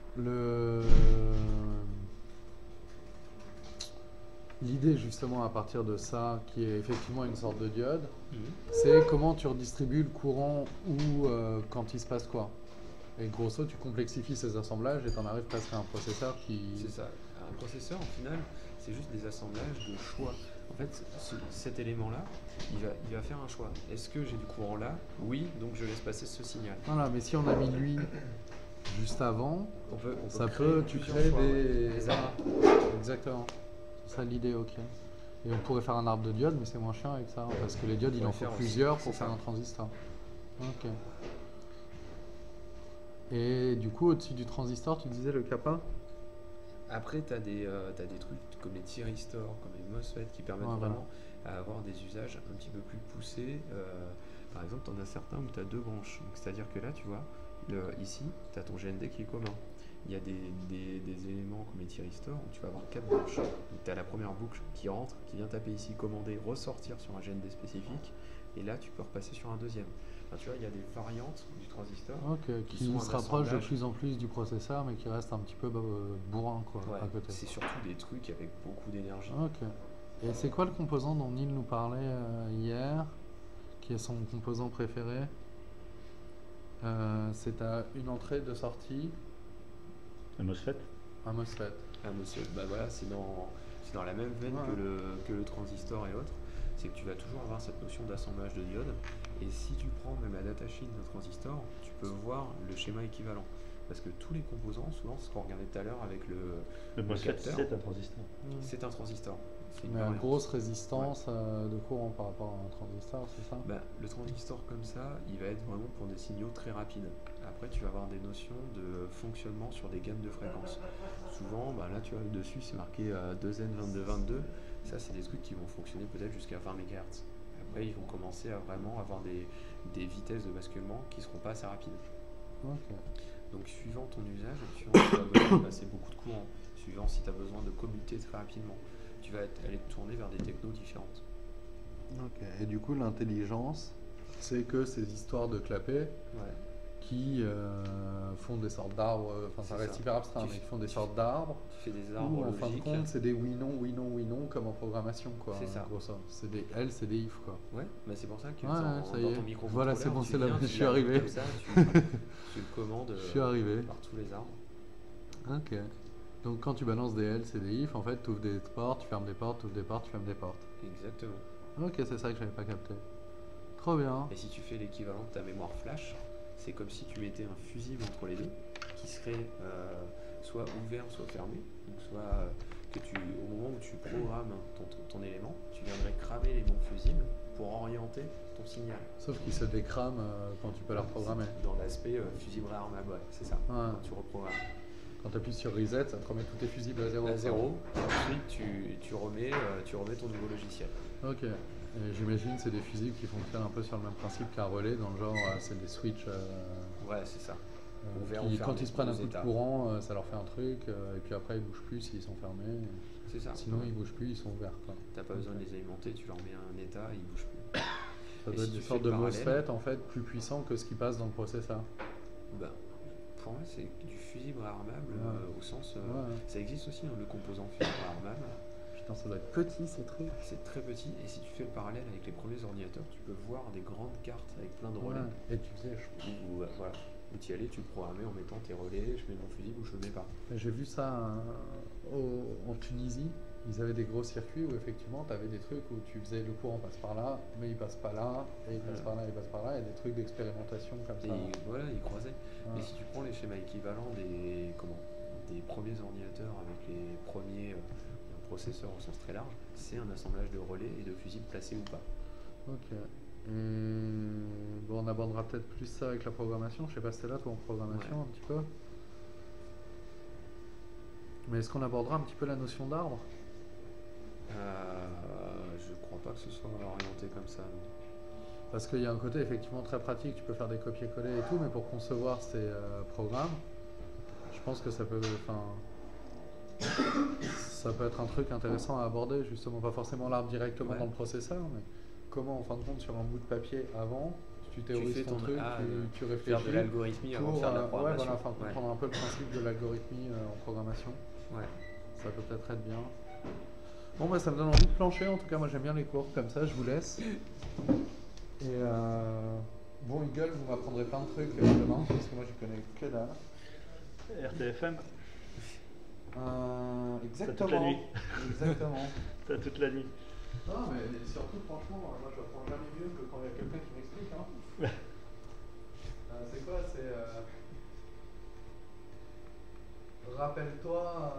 S5: l'idée justement à partir de ça, qui est effectivement une sorte de diode, c'est comment tu redistribues le courant ou quand il se passe quoi. Et grosso, tu complexifies ces assemblages et tu en arrives presque à un processeur qui...
S1: C'est ça. Un processeur, au final, c'est juste des assemblages de choix. En fait, cet élément-là, il va faire un choix. Est-ce que j'ai du courant là? Oui, donc je laisse passer ce signal.
S5: Voilà, mais si on a mis lui juste avant, tu crées
S1: choix,
S5: des arbres. Exactement. C'est ça l'idée, ok. Et on pourrait faire un arbre de diodes, mais c'est moins chiant avec ça, parce que les diodes, il en faut plusieurs pour faire un transistor. Ok. Et du coup, au-dessus du transistor, tu disais le kappa?
S1: Après, tu as des trucs comme les thyristors, comme les MOSFET qui permettent vraiment à avoir des usages un petit peu plus poussés. Par exemple, tu en as certains où tu as 2 branches. C'est-à-dire que là, tu vois, ici, tu as ton GND qui est commun. Il y a des éléments comme les thyristors où tu vas avoir 4 branches. Tu as la première boucle qui rentre, qui vient taper ici, commander, ressortir sur un GND spécifique. Et là, tu peux repasser sur un deuxième. Enfin, tu vois, il y a des variantes du transistor
S5: qui se rapprochent de plus en plus du processeur, mais qui restent un petit peu bourrin quoi, à côté.
S1: C'est surtout des trucs avec beaucoup d'énergie.
S5: Ok. Et c'est quoi le composant dont Neil nous parlait hier, qui est son composant préféré? C'est à une entrée, 2 sorties.
S3: Un MOSFET.
S5: Un MOSFET.
S1: Un MOSFET, bah voilà, c'est dans la même veine que le transistor et autres. C'est que tu vas toujours avoir cette notion d'assemblage de diodes. Et si tu prends même la datasheet d'un transistor, tu peux voir le schéma équivalent. Parce que tous les composants, souvent, ce qu'on regardait tout à l'heure avec le
S3: MOSFET,
S1: capteur,
S3: c'est un transistor.
S1: C'est un transistor.
S5: Mais une grosse résistance de courant par rapport à un transistor, c'est ça?
S1: Le transistor comme ça, il va être vraiment pour des signaux très rapides. Après, tu vas avoir des notions de fonctionnement sur des gammes de fréquences. Souvent, là, tu vois, dessus, c'est marqué 2N2222. Ça, c'est des trucs qui vont fonctionner peut-être jusqu'à 20 MHz. après ils vont commencer à vraiment avoir des vitesses de basculement qui seront pas assez rapides.
S5: Ok.
S1: Donc suivant ton usage, suivant si tu as besoin de passer beaucoup de courant, suivant si tu as besoin de commuter très rapidement, tu vas aller te tourner vers des technos différentes.
S5: Ok. Et du coup, l'intelligence, c'est que ces histoires de clapets
S1: Ouais.
S5: qui font des sortes d'arbres, enfin ça
S1: C'est
S5: reste
S1: ça.
S5: hyper abstrait,
S1: Tu
S5: mais
S1: fais-
S5: qui font des
S1: tu
S5: sortes d'arbres,
S1: Tu fais des
S5: où
S1: arbres
S5: en fin de
S1: logiques.
S5: compte c'est des oui non, oui non, oui non, comme en programmation quoi.
S1: C'est ça.
S5: En gros, ça. C'est des L, c'est des if quoi.
S1: Ouais, bah c'est pour ça que
S5: Ouais, ça y
S1: dans
S5: est.
S1: ton microcontrôleur,
S5: Voilà, c'est bon,
S1: tu
S5: c'est là,
S1: viens,
S5: je
S1: tu
S5: suis
S1: l'allumes
S5: arrivé.
S1: comme ça, tu le commandes
S5: Je suis arrivé.
S1: par tous les arbres.
S5: Ok. Donc quand tu balances des L, c'est des if, en fait tu ouvres des portes, tu fermes des portes, tu ouvres des portes, tu fermes des portes.
S1: Exactement.
S5: Ok, c'est ça que j'avais pas capté. Trop bien.
S1: Et si tu fais l'équivalent de ta mémoire flash, c'est comme si tu mettais un fusible entre les deux, qui serait soit ouvert, soit fermé. Donc soit que au moment où tu programmes ton élément, tu viendrais cramer les bons fusibles pour orienter ton signal.
S5: Sauf qu'ils se décrament quand tu peux la reprogrammer.
S1: Dans l'aspect fusible réarmable, ouais, c'est ça.
S5: Ouais.
S1: Quand tu reprogrammes.
S5: Quand tu appuies sur reset, ça te remet tous tes fusibles à zéro.
S1: À zéro, et ensuite tu remets ton nouveau logiciel.
S5: Ok. Et j'imagine c'est des fusibles qui fonctionnent un peu sur le même principe qu'un relais, dans le genre c'est des switches
S1: Ouais, c'est ça. Ouvert
S5: qui,
S1: ou fermé,
S5: quand ils se prennent un
S1: deux
S5: coup de
S1: états.
S5: courant, ça leur fait un truc, et puis après ils bougent plus s'ils sont fermés.
S1: C'est ça.
S5: Sinon ils bougent plus, ils sont ouverts. Quoi.
S1: T'as pas besoin de les alimenter, tu leur mets un état, ils bougent plus.
S5: Ça
S1: Et
S5: doit
S1: si
S5: être des
S1: tu
S5: sortes
S1: fais
S5: de
S1: le parallèle-
S5: MOSFET en fait plus puissants que ce qui passe dans le processeur.
S1: Bah, pour moi, c'est du fusible réarmable
S5: Ouais.
S1: au sens.
S5: Ouais.
S1: Ça existe aussi, hein, le composant fusible réarmable.
S5: Putain, ça doit être petit ces trucs.
S1: C'est très petit, et si tu fais le parallèle avec les premiers ordinateurs, tu peux voir des grandes cartes avec plein de relais.
S5: Ouais. Et tu faisais,
S1: Où, voilà, où tu y allais, tu le programmais en mettant tes relais, je mets mon fusible ou je le mets pas.
S5: j'ai vu ça en Tunisie. Ils avaient des gros circuits où effectivement tu avais des trucs où tu faisais le courant passe par là, mais il passe pas là, et il passe par là, il passe par là, et des trucs d'expérimentation comme
S1: Et
S5: ça.
S1: voilà, ils croisaient.
S5: Ouais.
S1: Et si tu prends les schémas équivalents des premiers ordinateurs avec les premiers processeurs au sens très large, c'est un assemblage de relais et de fusibles placés ou pas.
S5: Ok. Bon, on abordera peut-être plus ça avec la programmation. Je sais pas si t'es là toi en programmation
S1: Ouais.
S5: un petit peu. Mais est-ce qu'on abordera un petit peu la notion d'arbre?
S1: Je crois pas que ce soit orienté comme ça. Non.
S5: Parce qu'il y a un côté effectivement très pratique, tu peux faire des copier-coller et tout, mais pour concevoir ces programmes, je pense que ça peut être un truc intéressant à aborder, justement, pas forcément l'arbre directement
S1: Ouais.
S5: dans le processeur, mais comment en fin de compte sur un bout de papier avant, tu théorises
S1: fais
S5: ton
S1: ton-
S5: truc,
S1: ah,
S5: tu
S1: Faire
S5: réfléchis
S1: de l'algorithmie avant de
S5: pour
S1: faire de la
S5: ouais,
S1: programmation.
S5: voilà, enfin, comprendre un peu le principe de l'algorithmie en programmation.
S1: Ouais.
S5: Ça peut peut-être être bien. Bon, bah ça me donne envie de plancher. En tout cas, moi j'aime bien les cours comme ça. Je vous laisse. Et bon, Eagle, vous m'apprendrez plein de trucs demain parce que moi j'y connais que dalle.
S3: RTFM,
S5: Exactement.
S3: toute la nuit.
S5: Exactement.
S3: t'as toute la nuit.
S5: Non, mais surtout, franchement, moi je apprends jamais mieux que quand il y a quelqu'un qui m'explique. Hein. C'est quoi? C'est. Rappelle-toi.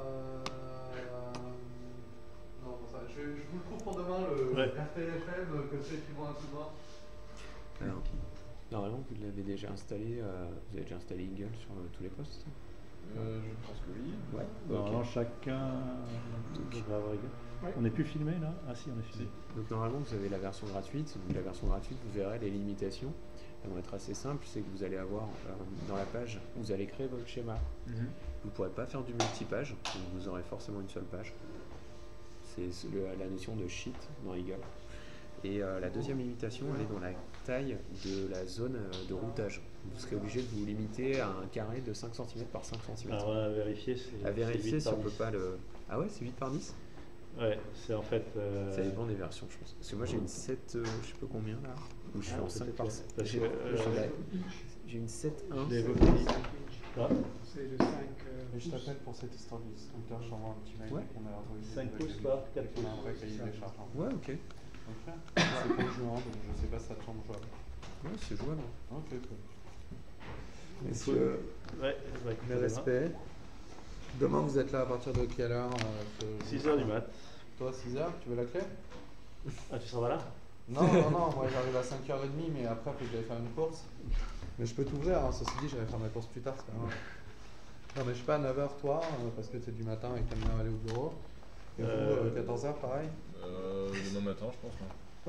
S5: Non, bon, ça, je vous le trouve pour demain, le
S3: Ouais.
S5: RTFM, comme ça, qui vont un coup de main.
S1: Alors, normalement, vous l'avez déjà installé. Vous avez déjà installé Eagle sur tous les postes.
S2: Je pense que oui.
S1: Ouais.
S3: Normalement, chacun devrait avoir égal.
S4: Ouais.
S3: On n'est plus filmé là? Ah si, on est filmé.
S1: Donc normalement, vous avez la version gratuite. Donc, la version gratuite, vous verrez les limitations. Elles vont être assez simples. C'est que vous allez avoir dans la page, vous allez créer votre schéma. Vous ne pourrez pas faire du multipage. Donc vous aurez forcément une seule page. C'est la notion de sheet dans Eagle. Et la deuxième limitation, elle est dans la taille de la zone de routage. Vous serez obligé de vous limiter à un carré de 5 cm par 5 cm.
S3: Alors à vérifier, c'est.
S1: À vérifier
S3: c'est
S1: si on
S3: 8
S1: peut
S3: par
S1: pas le. Ah ouais, c'est 8 par 10.
S3: Ouais, c'est en fait.
S1: Ça dépend des versions, je pense. Parce que moi j'ai une 7, je sais pas combien là, où je suis
S3: Ah,
S1: en 5
S3: peut-être,
S1: par
S3: ouais.
S1: 5.
S3: Parce que,
S1: J'ai une 7.1.
S3: je l'ai évoqué. Ah,
S4: C'est le 5.
S5: Je t'appelle pour cette histoire du scooter, je t'envoie un petit mail
S1: Ouais.
S5: qu'on a autorisé.
S3: 5 pouces par 4 pouces.
S5: On a un vrai cahier des charges.
S1: Ouais, ok.
S5: C'est pour juin, donc je sais pas si ça te semble jouable.
S1: Ouais, c'est jouable.
S5: Ok, cool.
S1: Messieurs,
S3: Ouais, bah, écoute,
S5: Mes
S3: demain.
S5: respects. Demain, vous êtes là à partir de quelle heure
S3: 6h du mat.
S5: Toi, 6h, tu veux la clé?
S3: Ah, tu seras pas là?
S5: Non, non, non, moi j'arrive à 5h30, mais après, il faut que j'aille faire une course. Mais je peux t'ouvrir, hein. Ceci dit, j'irai faire ma course plus tard, c'est pas grave. Non, mais je sais pas, 9h toi, parce que c'est du matin et que t'aimes bien aller au bureau. Et vous, 14h pareil?
S2: Demain matin, je pense.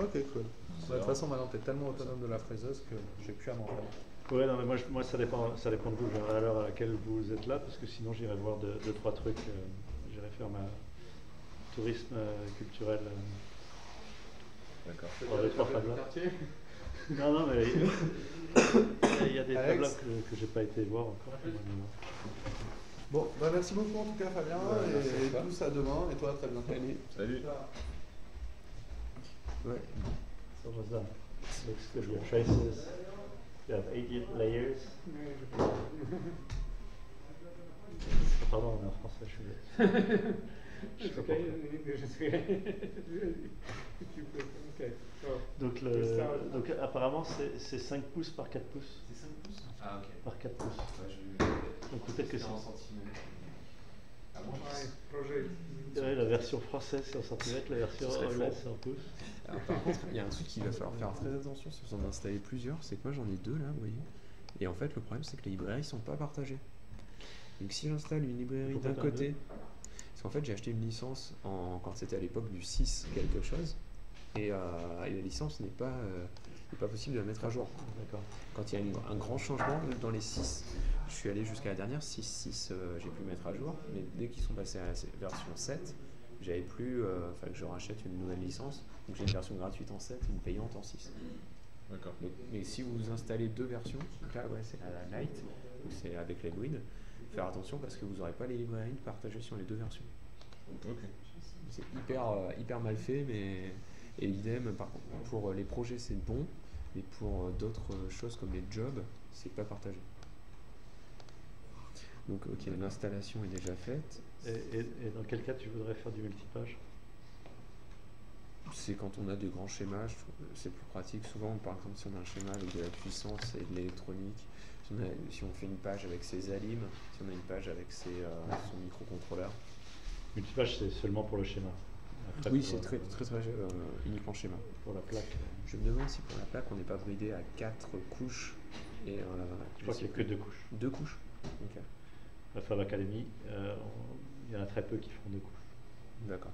S5: Ok, cool.
S2: C'est
S5: De toute façon, maintenant, tu es tellement autonome de la fraiseuse que j'ai plus à m'en faire.
S3: Ouais, non, mais moi ça dépend de vous. Je verrai à l'heure à laquelle vous êtes là, parce que sinon j'irai voir deux, trois trucs. J'irai faire ma tourisme culturel.
S2: D'accord.
S3: Voir deux, trois Fab Labs. Non, mais il y a des Fab Labs que j'ai pas été voir encore.
S5: Bon, bah merci beaucoup en tout cas, Fabien. Et tous à demain. Et toi, à très bientôt.
S2: Salut.
S1: Ouais.
S3: So what's that? Looks good. Your traces. You have 8 layers.
S4: Mais je peux-
S3: Pardon, on est en français, je suis. Je sais pas pourquoi.
S4: Je suis. Tu peux. Ok. So,
S3: Donc apparemment c'est 5 pouces par 4 pouces.
S1: C'est 5 pouces? Ah, ok.
S3: Par 4 pouces.
S1: Ouais,
S3: Donc peut-être que c'est.
S1: en centimètres. Ah bon?
S4: ouais, projet.
S3: Ouais, la version française c'est en centimètres, la version
S1: Ce serait
S3: anglaise
S1: fort.
S3: c'est en pouces.
S1: Alors, par contre, il y a un truc qu'il va falloir faire très attention si vous en installez plusieurs, c'est que moi j'en ai 2 là, vous voyez. Et en fait, le problème c'est que les librairies sont pas partagées. Donc si j'installe une librairie
S3: Pourquoi
S1: d'un
S3: t'as
S1: côté, parce qu'en fait j'ai acheté une licence quand c'était à l'époque du 6 quelque chose, et la licence n'est pas possible de la mettre à jour.
S3: D'accord.
S1: Quand il y a un grand changement dans les 6, je suis allé jusqu'à la dernière 6, j'ai pu mettre à jour, mais dès qu'ils sont passés à la version 7, j'avais plus, fallait que je rachète une nouvelle licence, donc j'ai une version gratuite en 7 et une payante en 6.
S2: D'accord.
S1: Donc, mais si vous installez 2 versions, donc là ouais, c'est la Lite, ou c'est avec l'Android, faire attention parce que vous n'aurez pas les librairies partagées sur les 2 versions.
S2: Ok.
S1: C'est hyper mal fait, mais et idem, par contre, pour les projets c'est bon, mais pour d'autres choses comme les jobs, c'est pas partagé. Donc ok, l'installation est déjà faite.
S3: Et dans quel cas tu voudrais faire du multipage?
S1: C'est quand on a des grands schémas, je trouve que c'est plus pratique. Souvent, par exemple, si on a un schéma avec de la puissance et de l'électronique, si on fait une page avec ses alimes, si on a une page avec son microcontrôleur.
S3: Multipage c'est seulement pour le schéma. Après,
S1: Oui,
S3: pour,
S1: c'est très uniquement schéma.
S3: pour la plaque.
S1: Je me demande si pour la plaque, on n'est pas bridé à 4 couches. Et,
S3: Je crois qu'il n'y a que 2 couches.
S1: 2 couches. Ok.
S3: La Fab Academy, il y en a très peu qui font 2 couches.
S1: D'accord.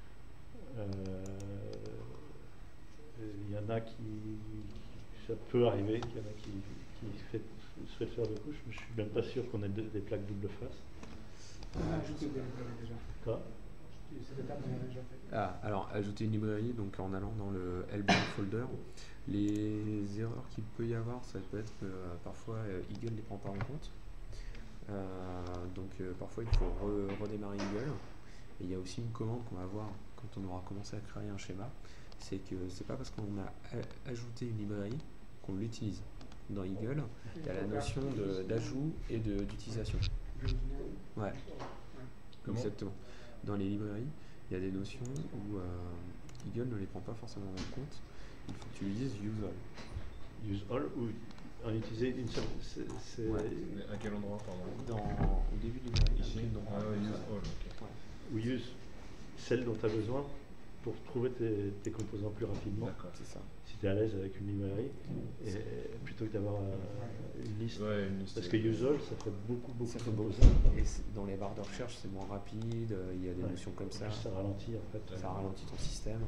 S3: Il y en a qui. Ça peut arriver qu'il y en a qui souhaitent faire 2 couches, mais je suis même pas sûr qu'on ait des plaques double face.
S4: On a ajouté des librairies déjà.
S3: Quoi?
S4: Cette étape, on l'a déjà fait.
S1: Ah, alors ajouter une librairie, donc en allant dans le LBM folder, les erreurs qu'il peut y avoir, ça peut être que parfois Eagle ne les prend pas en compte. Donc parfois il faut redémarrer Eagle. Et il y a aussi une commande qu'on va voir quand on aura commencé à créer un schéma, c'est que c'est pas parce qu'on a ajouté une librairie qu'on l'utilise. Dans Eagle, il y a la notion d'ajout et d'utilisation. Ouais,
S2: Comment?
S1: exactement. Dans les librairies, il y a des notions où Eagle ne les prend pas forcément en compte. Il faut que tu utilises use all.
S3: Use all ou en utiliser une seule. C'est
S1: Ouais.
S2: À quel endroit, pardon?
S1: Au début de librairie,
S2: Ici.
S1: donc,
S2: Ah ouais, use all, ok.
S1: Ouais,
S3: ou use celle dont tu as besoin pour trouver tes composants plus rapidement.
S2: D'accord.
S1: c'est ça.
S3: Si tu es à l'aise avec une librairie, et plutôt que d'avoir une liste.
S2: Ouais, une liste.
S3: Parce que use all, ça fait beaucoup
S1: Ça
S3: de
S1: fait beaucoup.
S3: composants.
S1: Et dans les barres de recherche, c'est moins rapide, il y a des
S3: Ouais.
S1: notions comme
S3: En
S1: ça.
S3: plus, ça ralentit en fait.
S1: Ça ralentit ton système.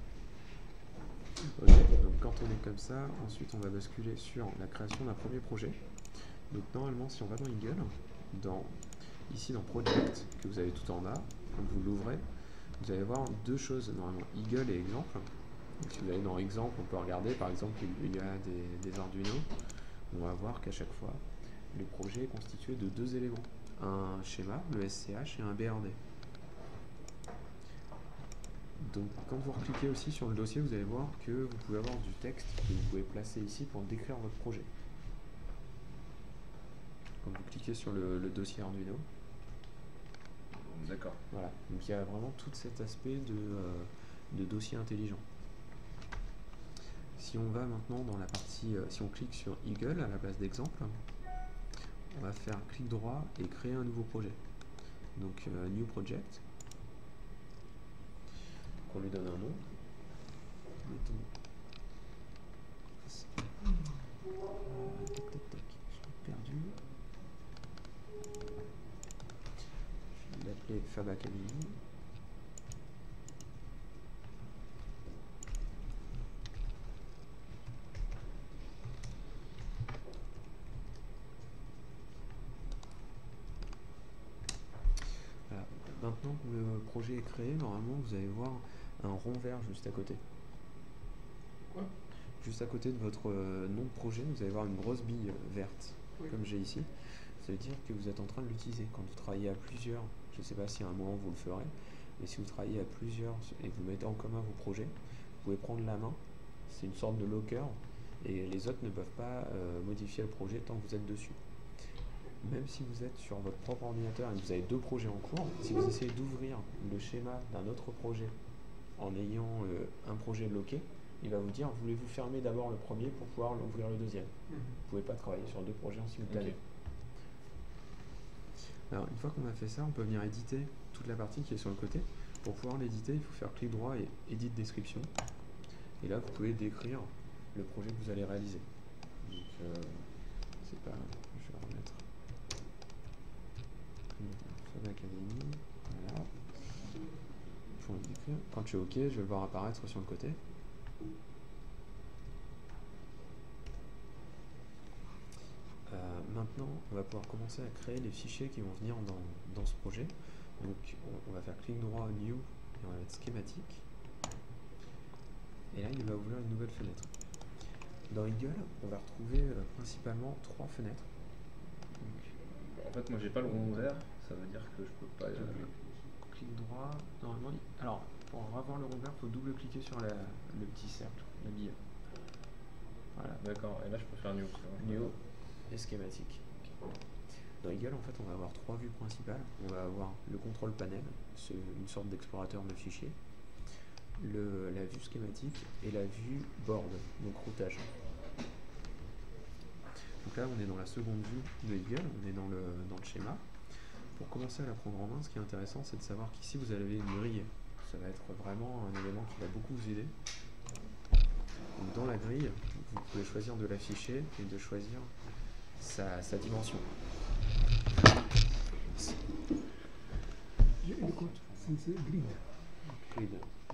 S1: Ok, donc quand on est comme ça, ensuite on va basculer sur la création d'un premier projet. Donc normalement, si on va dans Eagle, ici dans Project, que vous avez tout en bas, quand vous l'ouvrez, vous allez voir 2 choses normalement, Eagle et exemple. Donc, si vous allez dans exemple, on peut regarder par exemple il y a des Arduino. On va voir qu'à chaque fois, le projet est constitué de 2 éléments. Un schéma, le SCH, et un BRD. Donc quand vous recliquez aussi sur le dossier, vous allez voir que vous pouvez avoir du texte que vous pouvez placer ici pour décrire votre projet. Quand vous cliquez sur le dossier Arduino,
S2: D'accord.
S1: voilà. Donc il y a vraiment tout cet aspect de dossier intelligent. Si on va maintenant dans la partie, si on clique sur Eagle à la place d'exemple, on va faire clic droit et créer un nouveau projet. Donc New Project. On lui donne un nom. Mettons. Tac, tac, tac. Je l'ai perdu. Je vais l'appeler Fab Academy. Maintenant que le projet est créé, normalement vous allez voir un rond vert juste à côté.
S4: Quoi?
S1: Juste à côté de votre nom de projet, vous allez voir une grosse bille verte,
S4: Oui.
S1: comme j'ai ici. Ça veut dire que vous êtes en train de l'utiliser. Quand vous travaillez à plusieurs, je ne sais pas si à un moment vous le ferez, mais si vous travaillez à plusieurs et que vous mettez en commun vos projets, vous pouvez prendre la main. C'est une sorte de locker et les autres ne peuvent pas modifier le projet tant que vous êtes dessus. Même si vous êtes sur votre propre ordinateur et que vous avez deux projets en cours, si vous essayez d'ouvrir le schéma d'un autre projet en ayant un projet loqué, il va vous dire voulez-vous fermer d'abord le premier pour pouvoir ouvrir le deuxième. Vous ne pouvez pas travailler sur deux projets en simultané.
S2: Ok.
S1: Alors une fois qu'on a fait ça, on peut venir éditer toute la partie qui est sur le côté. Pour pouvoir l'éditer, il faut faire clic droit et Edit description. Et là, vous pouvez décrire le projet que vous allez réaliser. Donc, c'est pas... Je vais remettre... Fab Academy. Voilà. Pour le décrire. Quand je suis OK, je vais le voir apparaître sur le côté. Maintenant, on va pouvoir commencer à créer les fichiers qui vont venir dans ce projet. Donc, on va faire clic droit New et on va mettre schématique. Et là, il va ouvrir une nouvelle fenêtre. Dans Eagle, on va retrouver principalement trois fenêtres. Donc,
S2: En fait, moi j'ai pas le rond vert, ça veut dire que je peux pas.
S1: clic droit, normalement. Alors, pour avoir le rond vert, il faut double-cliquer sur le petit cercle, la bille. Voilà.
S2: D'accord, et là je peux faire New.
S1: New et schématique. Dans Eagle, en fait, on va avoir trois vues principales. On va avoir le contrôle panel, c'est une sorte d'explorateur de fichiers, la vue schématique et la vue board, donc routage. Donc là, on est dans la seconde vue de Eagle, on est dans le schéma. Pour commencer à la prendre en main, ce qui est intéressant, c'est de savoir qu'ici, vous avez une grille. Ça va être vraiment un élément qui va beaucoup vous aider. Donc dans la grille, vous pouvez choisir de l'afficher et de choisir sa dimension.
S4: J'ai une compte, c'est grid.
S1: Grid.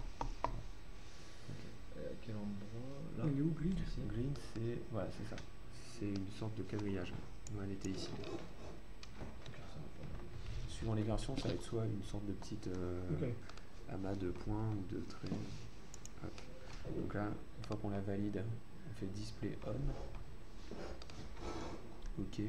S2: À quel endroit là?
S4: Elle est où grid?
S1: Grid, c'est voilà, c'est ça. C'est une sorte de quadrillage. Nous, elle était ici. Suivant les versions, ça va être soit une sorte de petite amas de points ou de traits. Hop. Donc là, une fois qu'on la valide, on fait display on. OK.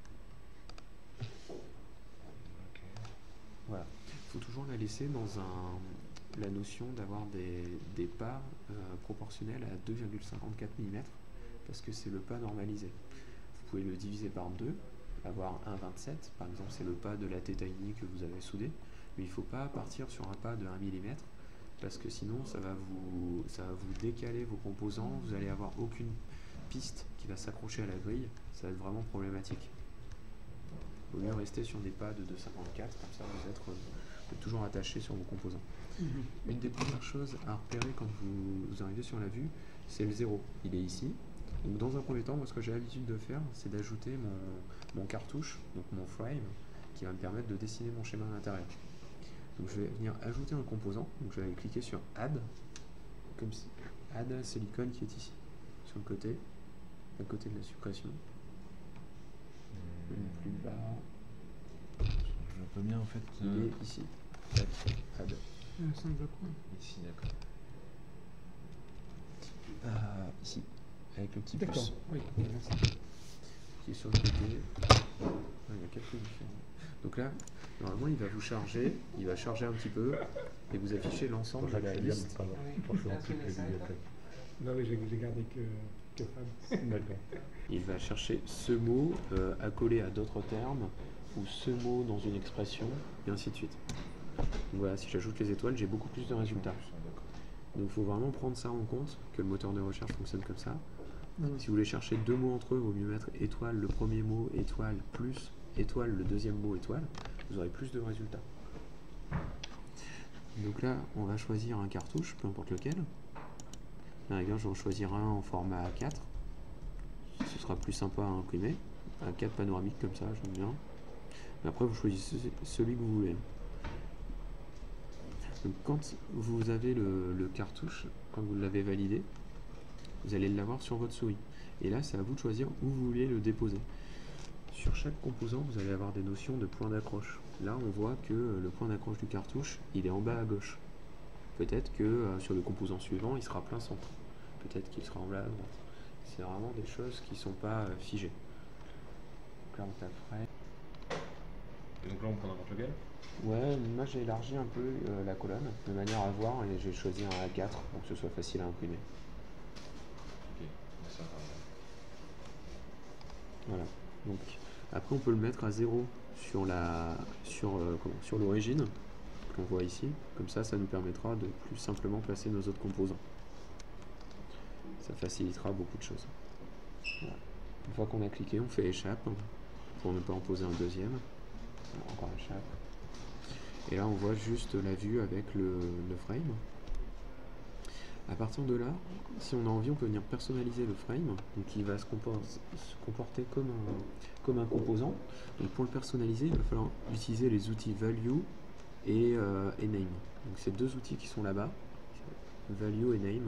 S1: Voilà. Il faut toujours la laisser dans la notion d'avoir des pas proportionnels à 2,54 mm parce que c'est le pas normalisé. Vous pouvez le diviser par 2, avoir 1,27, par exemple c'est le pas de la T-Tiny que vous avez soudé, mais il ne faut pas partir sur un pas de 1 mm parce que sinon ça va vous décaler vos composants, vous n'allez avoir aucune piste qui va s'accrocher à la grille, ça va être vraiment problématique. Il vaut mieux rester sur des pas de 2,54, comme ça vous êtes toujours attaché sur vos composants. Une des premières choses à repérer quand vous arrivez sur la vue, c'est le 0. Il est ici. Donc dans un premier temps, moi ce que j'ai l'habitude de faire, c'est d'ajouter mon cartouche, donc mon frame, qui va me permettre de dessiner mon schéma à l'intérieur. Donc je vais venir ajouter un composant, donc je vais cliquer sur Add, comme si Add, c'est l'icône qui est ici, sur le côté, à côté de la suppression. Plus bas.
S2: Je vois pas bien en fait.
S1: Il est ici. Tac, Add.
S4: Ça me va quoi?
S2: Ici, d'accord.
S1: Ici, avec le petit
S4: D'accord,
S1: plus
S4: oui, merci.
S1: qui est sur le côté. Il y a quelques différents. Donc là, normalement, il va vous charger, il va charger un petit peu et vous afficher l'ensemble de la liste.
S3: Pas forcément toutes les bibliothèques.
S4: Non, mais j'ai gardé que Fab.
S3: D'accord.
S1: Il va chercher ce mot accolé à d'autres termes ou ce mot dans une expression et ainsi de suite. Donc voilà, si j'ajoute les étoiles, j'ai beaucoup plus de résultats. Donc il faut vraiment prendre ça en compte, que le moteur de recherche fonctionne comme ça. Si vous voulez chercher deux mots entre eux, il vaut mieux mettre étoile le premier mot, étoile plus, étoile le deuxième mot, étoile. Vous aurez plus de résultats. Donc là, on va choisir un cartouche, peu importe lequel. Là, je vais en choisir un en format A4. Ce sera plus sympa à imprimer. A4 panoramique comme ça, j'aime bien. Mais après, vous choisissez celui que vous voulez. Donc, quand vous avez le cartouche, quand vous l'avez validé, vous allez l'avoir sur votre souris. Et là, c'est à vous de choisir où vous voulez le déposer. sur chaque composant, vous allez avoir des notions de points d'accroche. Là, on voit que le point d'accroche du cartouche, il est en bas à gauche. Peut-être que sur le composant suivant, il sera plein centre. Peut-être qu'il sera en bas à droite. C'est vraiment des choses qui ne sont pas figées. Donc là, on taperait.
S2: Et donc là, on prend n'importe lequel?
S1: Ouais, moi j'ai élargi un peu la colonne de manière à voir et j'ai choisi un A4 pour que ce soit facile à imprimer.
S2: Ok, ça va.
S1: Voilà. Donc après on peut le mettre à 0 sur l'origine qu'on voit ici. Comme ça nous permettra de plus simplement placer nos autres composants. Ça facilitera beaucoup de choses. Voilà. Une fois qu'on a cliqué, on fait échappe pour ne pas en poser un deuxième. Voilà, encore échappe. Et là on voit juste la vue avec le frame. À partir de là, si on a envie, on peut venir personnaliser le frame, donc il va se comporter comme un composant. Donc pour le personnaliser, il va falloir utiliser les outils value et name. Donc ces deux outils qui sont là-bas, value et name.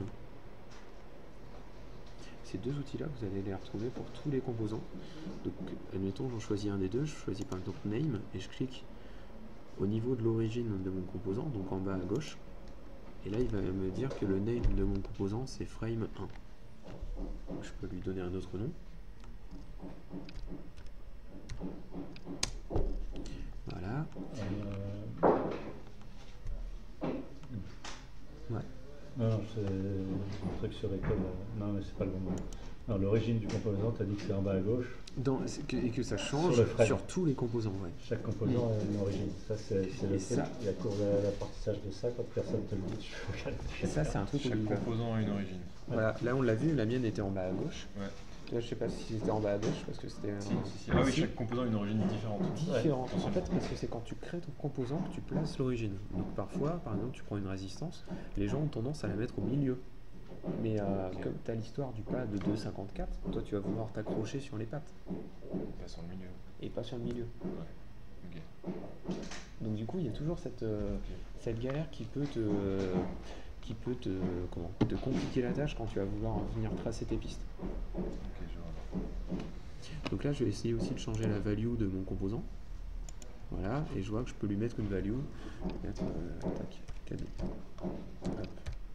S1: Ces deux outils-là, vous allez les retrouver pour tous les composants. Donc admettons, j'en choisis un des deux, je choisis par exemple name et je clique au niveau de l'origine de mon composant, donc en bas à gauche. Et là, il va me dire que le name de mon composant, c'est frame 1. Donc, je peux lui donner un autre nom. Voilà. Ouais.
S3: Non, c'est un truc sur école. Non, mais c'est pas le bon moment. Non, l'origine du composant, tu as dit que c'est en bas à gauche.
S1: Et que ça change sur tous les composants. Ouais.
S3: Chaque composant a une origine. Ça, c'est le truc. Il y a cours l'apprentissage de ça quand personne te le dit. Tu regardes.
S1: Et ça, c'est un truc
S2: Chaque composant a une origine.
S1: Voilà, là on l'a vu, la mienne était en bas à gauche.
S2: Ouais.
S1: Là, je sais pas si c'était en bas à gauche parce que c'était.
S2: Si. Ah oui, chaque composant a une origine différente.
S1: Différente. En fait, parce que c'est quand tu crées ton composant que tu places l'origine. Donc parfois, par exemple, tu prends une résistance, les gens ont tendance à la mettre au milieu. Mais comme tu as l'histoire du pas de 2,54, toi tu vas vouloir t'accrocher sur les pattes.
S2: Pas sur le milieu.
S1: Et pas sur le milieu.
S2: Ouais. Ok.
S1: Donc du coup, il y a toujours cette galère qui peut te compliquer la tâche quand tu vas vouloir venir tracer tes pistes.
S2: Ok, je vois.
S1: Donc là, je vais essayer aussi de changer la value de mon composant. Voilà, et je vois que je peux lui mettre une value. Mettre, tac, cadeau. Hop.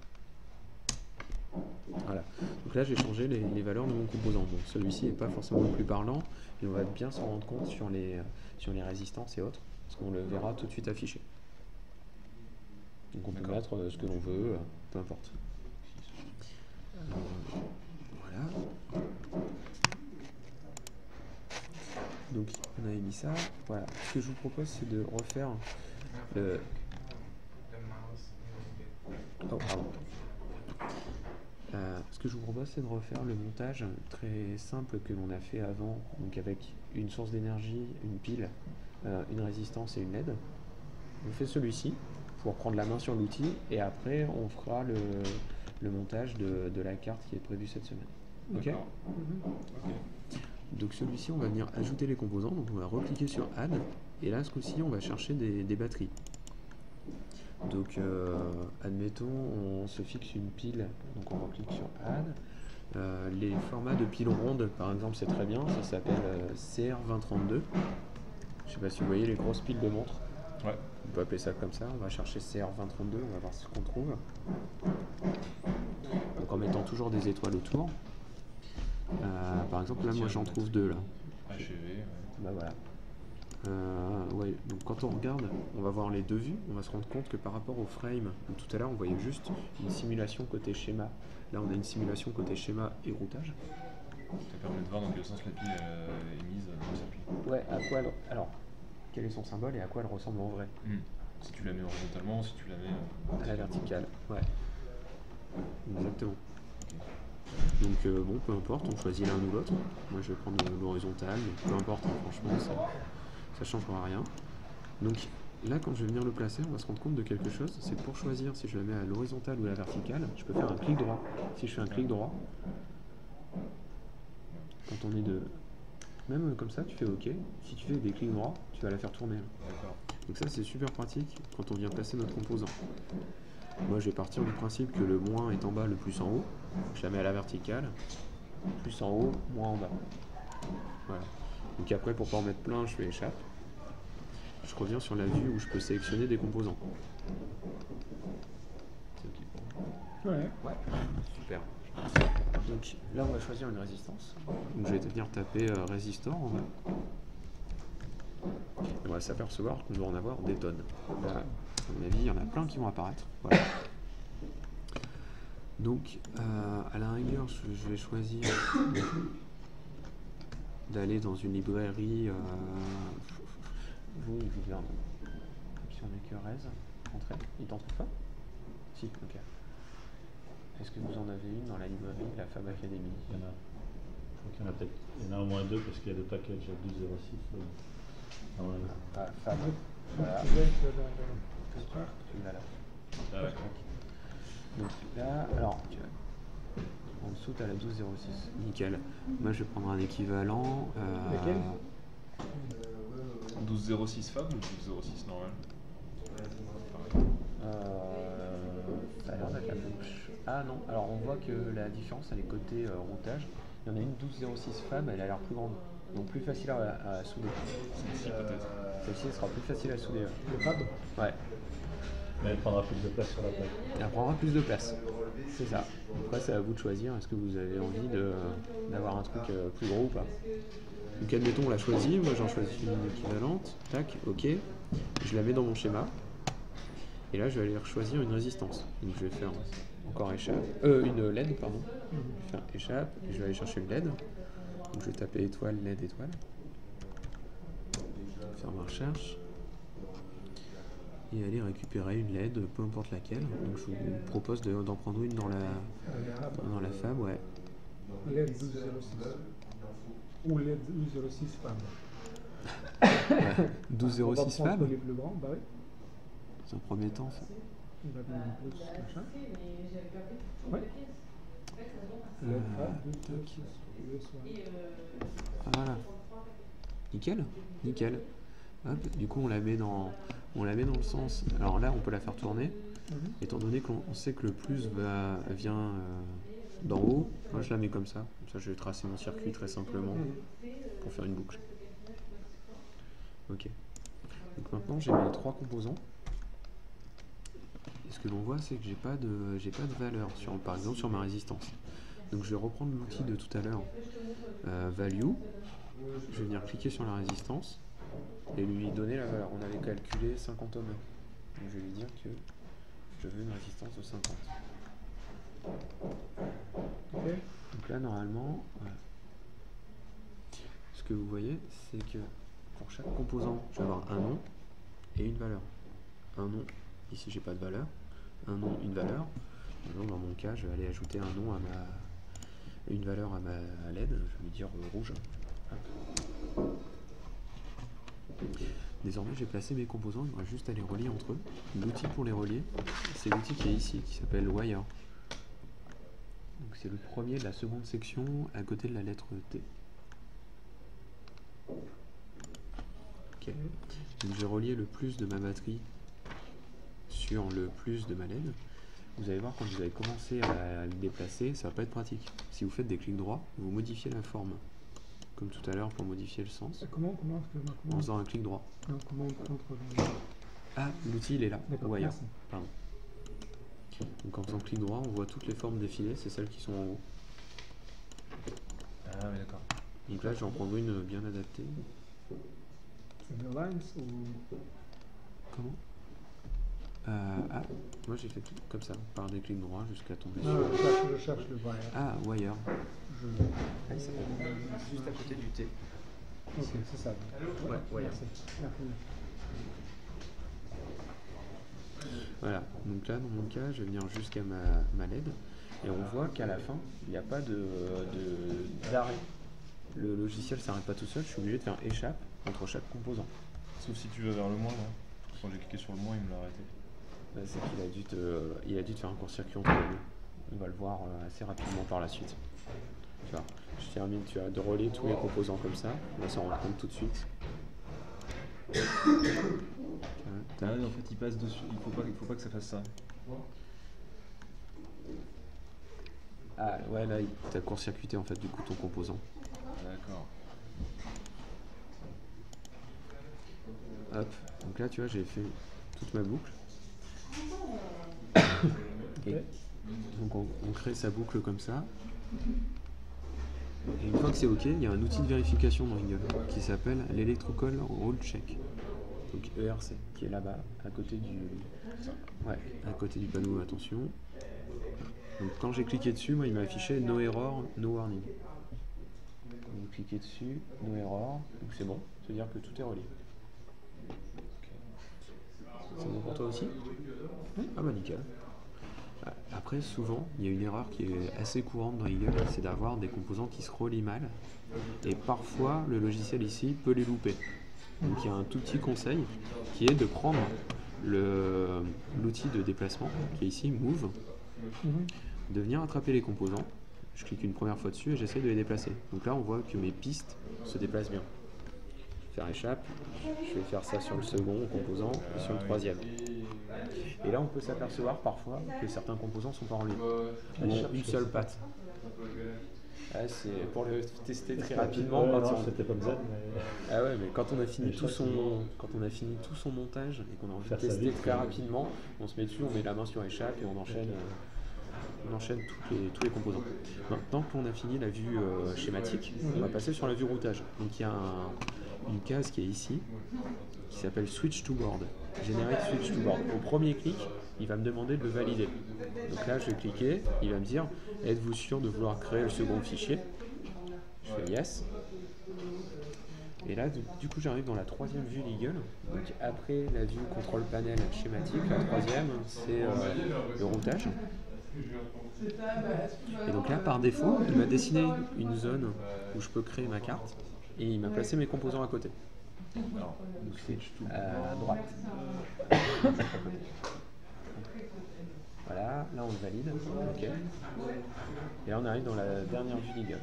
S1: Voilà, donc là j'ai changé les valeurs de mon composant. Donc celui-ci n'est pas forcément le plus parlant, et on va bien s'en rendre compte sur les résistances et autres, parce qu'on le verra tout de suite affiché. Donc on peut mettre ce que l'on veut, peu importe. Voilà. Donc on avait mis ça. Voilà. Ce que je vous propose, c'est de refaire le. Oh, pardon. Ce que je vous propose, c'est de refaire le montage très simple que l'on a fait avant, donc avec une source d'énergie, une pile, une résistance et une LED. On fait celui-ci pour prendre la main sur l'outil et après on fera le montage de la carte qui est prévue cette semaine. Ok. Donc celui-ci, on va venir ajouter les composants, donc on va recliquer sur Add et là ce coup-ci on va chercher des batteries. Donc, admettons, on se fixe une pile, donc on reclique sur Add. Les formats de piles rondes, par exemple, c'est très bien, ça s'appelle CR2032. Je sais pas si vous voyez les grosses piles de montres.
S2: Ouais.
S1: On peut appeler ça comme ça, on va chercher CR2032, on va voir ce qu'on trouve. Donc en mettant toujours des étoiles autour. Par exemple, là, moi j'en trouve deux là.
S2: HV, ouais.
S1: Bah voilà. Ouais, donc quand on regarde, on va voir les deux vues, on va se rendre compte que par rapport au frame, où tout à l'heure on voyait juste une simulation côté schéma, là on a une simulation côté schéma et routage.
S2: Ça permet de voir dans quel sens la pile est mise dans le circuit.
S1: Ouais, à quoi elle... Alors, quel est son symbole et à quoi elle ressemble en vrai?
S2: Si tu la mets horizontalement, si tu la mets...
S1: à la verticale, ouais. Exactement. Donc bon, peu importe, on choisit l'un ou l'autre. Moi je vais prendre l'horizontale, mais peu importe, hein, franchement, ça changera rien. Donc là, quand je vais venir le placer, on va se rendre compte de quelque chose. C'est pour choisir si je la mets à l'horizontale ou à la verticale, je peux faire un clic droit. Si je fais un clic droit, quand on est de... Même comme ça, tu fais OK. Si tu fais des clics droits, tu vas la faire tourner.
S2: D'accord.
S1: Donc ça, c'est super pratique quand on vient placer notre composant. Moi, je vais partir du principe que le moins est en bas, le plus en haut. Je la mets à la verticale. Plus en haut, moins en bas. Voilà. Donc après, pour pas en mettre plein, je fais échappe. Je reviens sur la vue où je peux sélectionner des composants. C'est ok.
S4: Ouais.
S1: Ouais, super. Donc là, on va choisir une résistance. Donc je vais venir taper résistor en bas. Et on va s'apercevoir qu'on doit en avoir des tonnes. Là, à mon avis, il y en a plein qui vont apparaître. Voilà. Donc, à la rigueur, je vais choisir d'aller dans une librairie. Vous, il vous vient option Makerez. Entrez. Il t'en trouve pas? Si, ok. Est-ce que vous en avez une dans la librairie, la Fab Academy?
S3: Il y en a. Je crois qu'il y en a peut-être. Il y en a au moins deux parce qu'il y a le package 1206.
S1: Ah, Fab. Voilà.
S4: Tu veux que
S1: Tu l'as là.
S2: Ah, d'accord.
S1: Donc là, alors, tu vois, en dessous, tu as la 1206. Nickel. Moi, je vais prendre un équivalent.
S4: Lequel
S2: 1206 Fab ou 1206 normal?
S1: Ça a l'air d'être la même. Ah non, alors on voit que la différence, elle est côté routage. Il y en a une 1206 Fab, elle a l'air plus grande. Donc plus facile à souder.
S2: Celle-ci peut-être.
S1: Celle-ci, elle sera plus facile à souder.
S4: Le Fab
S1: Ouais.
S3: Mais elle prendra plus de place sur la plaque.
S1: Elle prendra plus de place. C'est ça. Après, c'est à vous de choisir. Est-ce que vous avez envie d'avoir un truc plus gros ou pas? Donc, admettons, on l'a choisi. Moi, j'en choisis une équivalente. Tac, ok. Je la mets dans mon schéma. Et là, je vais aller choisir une résistance. Donc, je vais faire encore échappe. Une LED, pardon. Je vais faire échappe. Et je vais aller chercher une LED. Donc, je vais taper étoile, LED, étoile. Faire ma recherche. Et aller récupérer une LED, peu importe laquelle. Donc je vous propose d'en prendre une dans la Fab, ouais.
S4: LED 1206. Ou LED 1206 Fab.
S1: Ouais.
S4: On
S1: 1206
S4: va
S1: Fab.
S4: prendre les plus grands, bah oui.
S1: Dans un premier temps, ça.
S4: On va prendre un plus machin. Ouais. LED Fab 1206.
S1: Voilà. Nickel. Nickel. Hop, du coup on la met dans le sens. Alors là on peut la faire tourner. Étant donné qu'on sait que le plus vient d'en haut, moi je la mets comme ça. Comme ça je vais tracer mon circuit très simplement pour faire une boucle. Ok. Donc maintenant j'ai mes trois composants. Et ce que l'on voit c'est que j'ai pas de valeur par exemple sur ma résistance. Donc je vais reprendre l'outil de tout à l'heure. Value. Je vais venir cliquer sur la résistance et lui donner la valeur. On avait calculé 50 ohms. Donc je vais lui dire que je veux une résistance de 50.
S4: Okay.
S1: Donc là normalement, voilà. Ce que vous voyez, c'est que pour chaque composant, je vais avoir un nom et une valeur. Un nom, ici j'ai pas de valeur. Un nom, une valeur. Maintenant, dans mon cas, je vais aller ajouter un nom une valeur à ma LED. Je vais lui dire rouge. Hop. Désormais, j'ai placé mes composants, il va juste à les relier entre eux. L'outil pour les relier, c'est l'outil qui est ici, qui s'appelle Wire. Donc c'est le premier de la seconde section à côté de la lettre T. Ok. Donc j'ai relié le plus de ma batterie sur le plus de ma LED. Vous allez voir, quand vous allez commencer à le déplacer, ça va pas être pratique. Si vous faites des clics droits, vous modifiez la forme. Comme tout à l'heure pour modifier le sens.
S4: Comment
S1: en faisant un clic droit.
S4: Non, comment on entre
S1: Ah, l'outil il est là.
S4: D'accord,
S1: Wire.
S4: merci.
S1: Pardon. Donc en faisant clic droit, on voit toutes les formes défiler, c'est celles qui sont en haut.
S2: Ah oui, d'accord.
S1: Donc là, je vais en prendre une bien adaptée.
S4: C'est The Lines ou.
S1: Comment moi j'ai fait tout comme ça, par des clics droits jusqu'à tomber
S4: Non,
S1: sur.
S4: je cherche le Wire.
S1: Ah, Wire.
S4: Je...
S1: Juste à côté du T.
S4: Ok, c'est ça.
S1: Ouais, Wire.
S4: Merci. Merci.
S1: Voilà, donc là dans mon cas, je vais venir jusqu'à ma LED et on voit qu'à la fin, il n'y a pas d'arrêt. Le logiciel ne s'arrête pas tout seul, je suis obligé de faire échappe entre chaque composant.
S2: Sauf si tu vas vers le moins, là. Quand j'ai cliqué sur le moins, il me l'a arrêté.
S1: C'est qu'il a dû te faire un court-circuit entre les deux. On va le voir assez rapidement par la suite. Tu vois, je termine, tu as de relier tous les composants comme ça, on va s'en rendre compte tout de suite.
S2: Ah oui, en fait, il passe dessus. Il faut pas que ça fasse ça.
S1: Ah ouais, là, tu as court-circuité en fait du coup ton composant.
S2: D'accord.
S1: Hop, donc là tu vois j'ai fait toute ma boucle. Et donc on crée sa boucle comme ça. Et une fois que c'est ok, il y a un outil de vérification dans Eagle qui s'appelle l'Electrical Rule Check. Donc ERC, qui est là-bas, à côté du panneau attention. Donc quand j'ai cliqué dessus, moi il m'a affiché no error, no warning. Donc cliquez dessus, no error, donc c'est bon, c'est-à-dire que tout est relié. C'est bon pour toi aussi? Ah bah nickel. Après, souvent, il y a une erreur qui est assez courante dans Eagle, c'est d'avoir des composants qui se relient mal. Et parfois, le logiciel ici peut les louper. Donc il y a un tout petit conseil qui est de prendre l'outil de déplacement, qui est ici, Move, de venir attraper les composants. Je clique une première fois dessus et j'essaie de les déplacer. Donc là, on voit que mes pistes se déplacent bien. Faire échappe, je vais faire ça sur le second composant et sur le troisième. Et là, on peut s'apercevoir parfois que certains composants sont pas reliés, ou ont une seule patte. Ah, c'est pour le tester très rapidement.
S3: C'était comme ça.
S1: Ah ouais, mais quand on a fini tout son montage et qu'on a envie de tester très rapidement, on se met dessus, on met la main sur échappe et on enchaîne tous les composants. Maintenant qu'on a fini la vue schématique, on va passer sur la vue routage. Donc il y a une case qui est ici, qui s'appelle Switch to Board. Generate Switch to Board. Au premier clic, il va me demander de le valider. Donc là, je vais cliquer, il va me dire, êtes-vous sûr de vouloir créer le second fichier? Je fais yes. Et là, du coup, j'arrive dans la troisième vue d'Eagle. Donc après la vue contrôle panel schématique, la troisième, c'est le routage. Et donc là, par défaut, il m'a dessiné une zone où je peux créer ma carte et il m'a placé mes composants à côté. Donc c'est à droite. Voilà, là on le valide. Ok. Et là on arrive dans la dernière vue d'Eagle.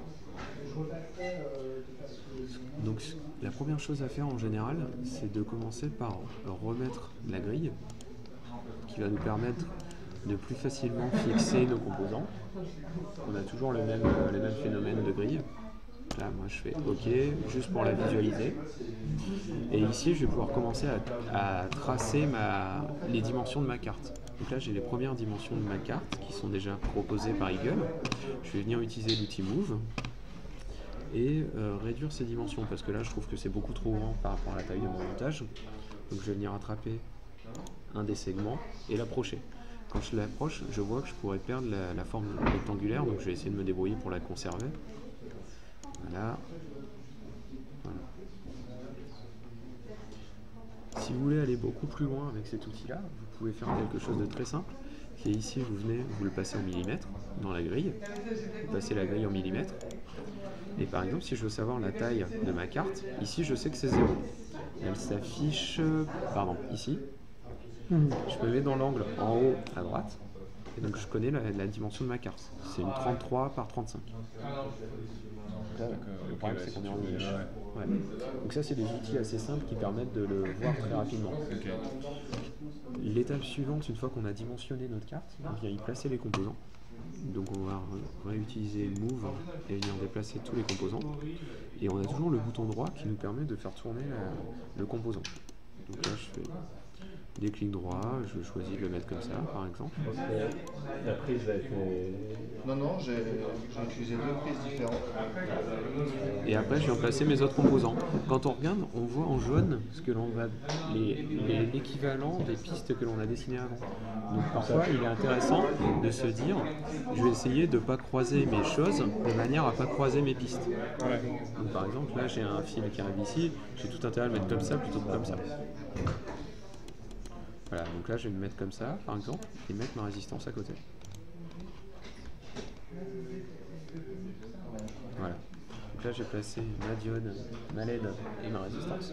S1: Donc la première chose à faire en général, c'est de commencer par remettre la grille qui va nous permettre de plus facilement fixer nos composants. On a toujours les mêmes phénomènes de grille. Là, moi, je fais OK, juste pour la visualiser. Et ici, je vais pouvoir commencer à tracer les dimensions de ma carte. Donc là, j'ai les premières dimensions de ma carte qui sont déjà proposées par Eagle. Je vais venir utiliser l'outil Move et réduire ces dimensions parce que là, je trouve que c'est beaucoup trop grand par rapport à la taille de mon montage. Donc, je vais venir attraper un des segments et l'approcher. Quand je l'approche, je vois que je pourrais perdre la forme rectangulaire, donc je vais essayer de me débrouiller pour la conserver. Voilà. Si vous voulez aller beaucoup plus loin avec cet outil-là, vous pouvez faire quelque chose de très simple, qui est ici, vous le passez en millimètres dans la grille, vous passez la grille en millimètres, et par exemple, si je veux savoir la taille de ma carte, ici, je sais que c'est 0. Elle s'affiche, ici. Je me mets dans l'angle en haut à droite, et donc je connais la dimension de ma carte. C'est une 33 par 35. Là, le problème c'est qu'on est en niche. Ouais. Donc ça c'est des outils assez simples qui permettent de le voir très rapidement. L'étape suivante, une fois qu'on a dimensionné notre carte, on vient y placer les composants. Donc on va réutiliser Move et venir déplacer tous les composants. Et on a toujours le bouton droit qui nous permet de faire tourner le composant. Donc là je fais des clics droits, je choisis de le mettre comme ça par exemple.
S3: La prise a été...
S6: Non, j'ai utilisé 2 prises différentes.
S1: Et après je viens placer mes autres composants. Quand on regarde, on voit en jaune ce que l'on va l'équivalent des pistes que l'on a dessinées avant. Donc parfois il est intéressant de se dire je vais essayer de ne pas croiser mes choses de manière à ne pas croiser mes pistes. Donc par exemple là j'ai un fil qui arrive ici, j'ai tout intérêt à le mettre comme ça plutôt que comme ça. Voilà, donc là je vais me mettre comme ça par exemple et mettre ma résistance à côté. Voilà, donc là j'ai placé ma diode, ma LED et ma résistance.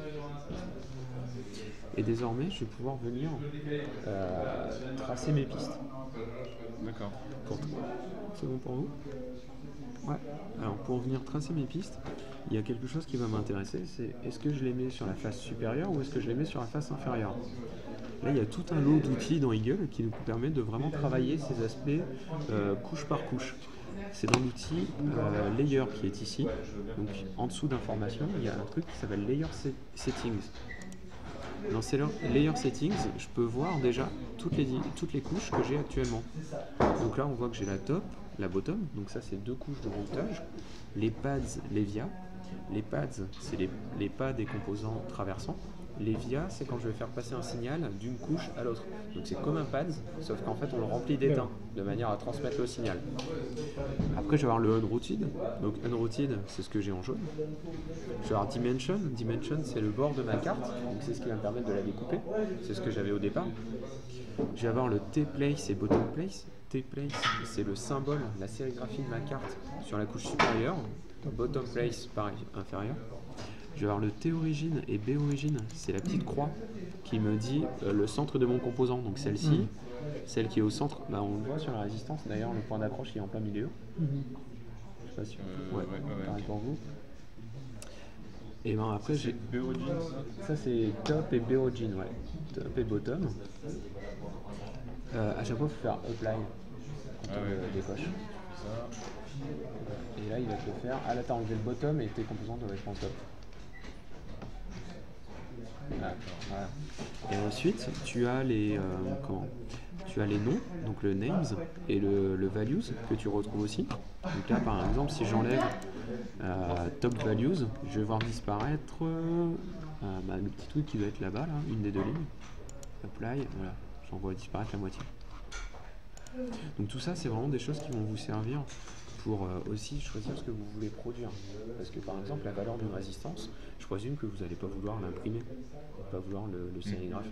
S1: Et désormais je vais pouvoir venir tracer mes pistes.
S2: D'accord.
S1: C'est bon pour vous? Ouais. Alors pour venir tracer mes pistes, il y a quelque chose qui va m'intéresser, c'est est-ce que je les mets sur la face supérieure ou est-ce que je les mets sur la face inférieure? Là, il y a tout un lot d'outils dans Eagle qui nous permet de vraiment travailler ces aspects couche par couche. C'est dans l'outil Layer qui est ici. Donc, en dessous d'informations, il y a un truc qui s'appelle Layer Settings. dans ces layer settings, je peux voir déjà toutes les couches que j'ai actuellement. Donc là, on voit que j'ai la top, la bottom, donc ça c'est 2 couches de routage, les pads, les vias. Les pads, c'est les pas des composants traversants. Les vias, c'est quand je vais faire passer un signal d'une couche à l'autre. Donc c'est comme un pad, sauf qu'en fait on le remplit d'étain, de manière à transmettre le signal. Après je vais avoir le unrouted. Donc unrouted, c'est ce que j'ai en jaune. Je vais avoir dimension. Dimension, c'est le bord de ma carte. Donc c'est ce qui va me permettre de la découper. C'est ce que j'avais au départ. Je vais avoir le T-place et bottom place. T-place, c'est le symbole, la sérigraphie de ma carte sur la couche supérieure. Bottom place, pareil, inférieur. Je vais avoir le T-origine et B-origine, c'est la petite croix qui me dit le centre de mon composant. Donc celle-ci, celle qui est au centre, bah, on le voit sur la résistance d'ailleurs, le point d'accroche qui est en plein milieu. Je sais pas si pareil pour vous. Et ben après j'ai
S2: B-origine.
S1: Ça c'est top et B-origine, ouais. Top et bottom. À chaque fois il faut faire apply quand on décoche. Et là il va te le faire. Ah là t'as enlevé le bottom et tes composants doivent être en top. Voilà. Et ensuite tu as les tu as les noms, donc le names et le values que tu retrouves aussi. Donc là par exemple si j'enlève top values, je vais voir disparaître le petit truc qui doit être là-bas, là, une des 2 lignes. Apply, voilà, j'en vois disparaître la moitié. Donc tout ça c'est vraiment des choses qui vont vous servir pour aussi choisir ce que vous voulez produire. Parce que par exemple la valeur d'une résistance, je présume que vous n'allez pas vouloir l'imprimer, pas vouloir le sérigraphier.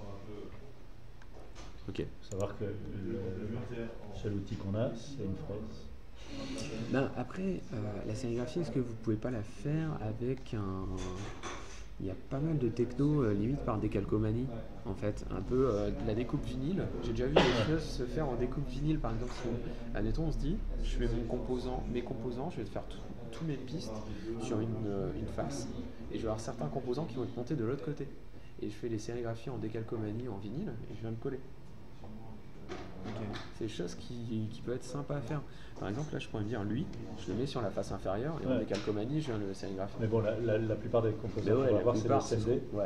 S1: Ok.
S3: Il faut savoir que le seul outil qu'on a, c'est une fraise.
S1: Ben, après, la sérigraphie, est-ce que vous pouvez pas la faire avec un... Il y a pas mal de techno, limite par décalcomanie, en fait. Un peu la découpe vinyle. J'ai déjà vu des choses se faire en découpe vinyle, par exemple. Si admettons, on se dit, je fais mes composants, je vais te faire tous mes pistes sur une face. Et je vais avoir certains composants qui vont être montés de l'autre côté. Et je fais les sérigraphies en décalcomanie en vinyle, et je viens me coller. C'est des choses qui peuvent être sympas à faire. Par exemple, là, je pourrais me dire, lui, je le mets sur la face inférieure et en décalcomanie, je viens le sérigraphier.
S3: Mais bon, la plupart des composants qu'on va voir, c'est le SMD.
S1: Ouais.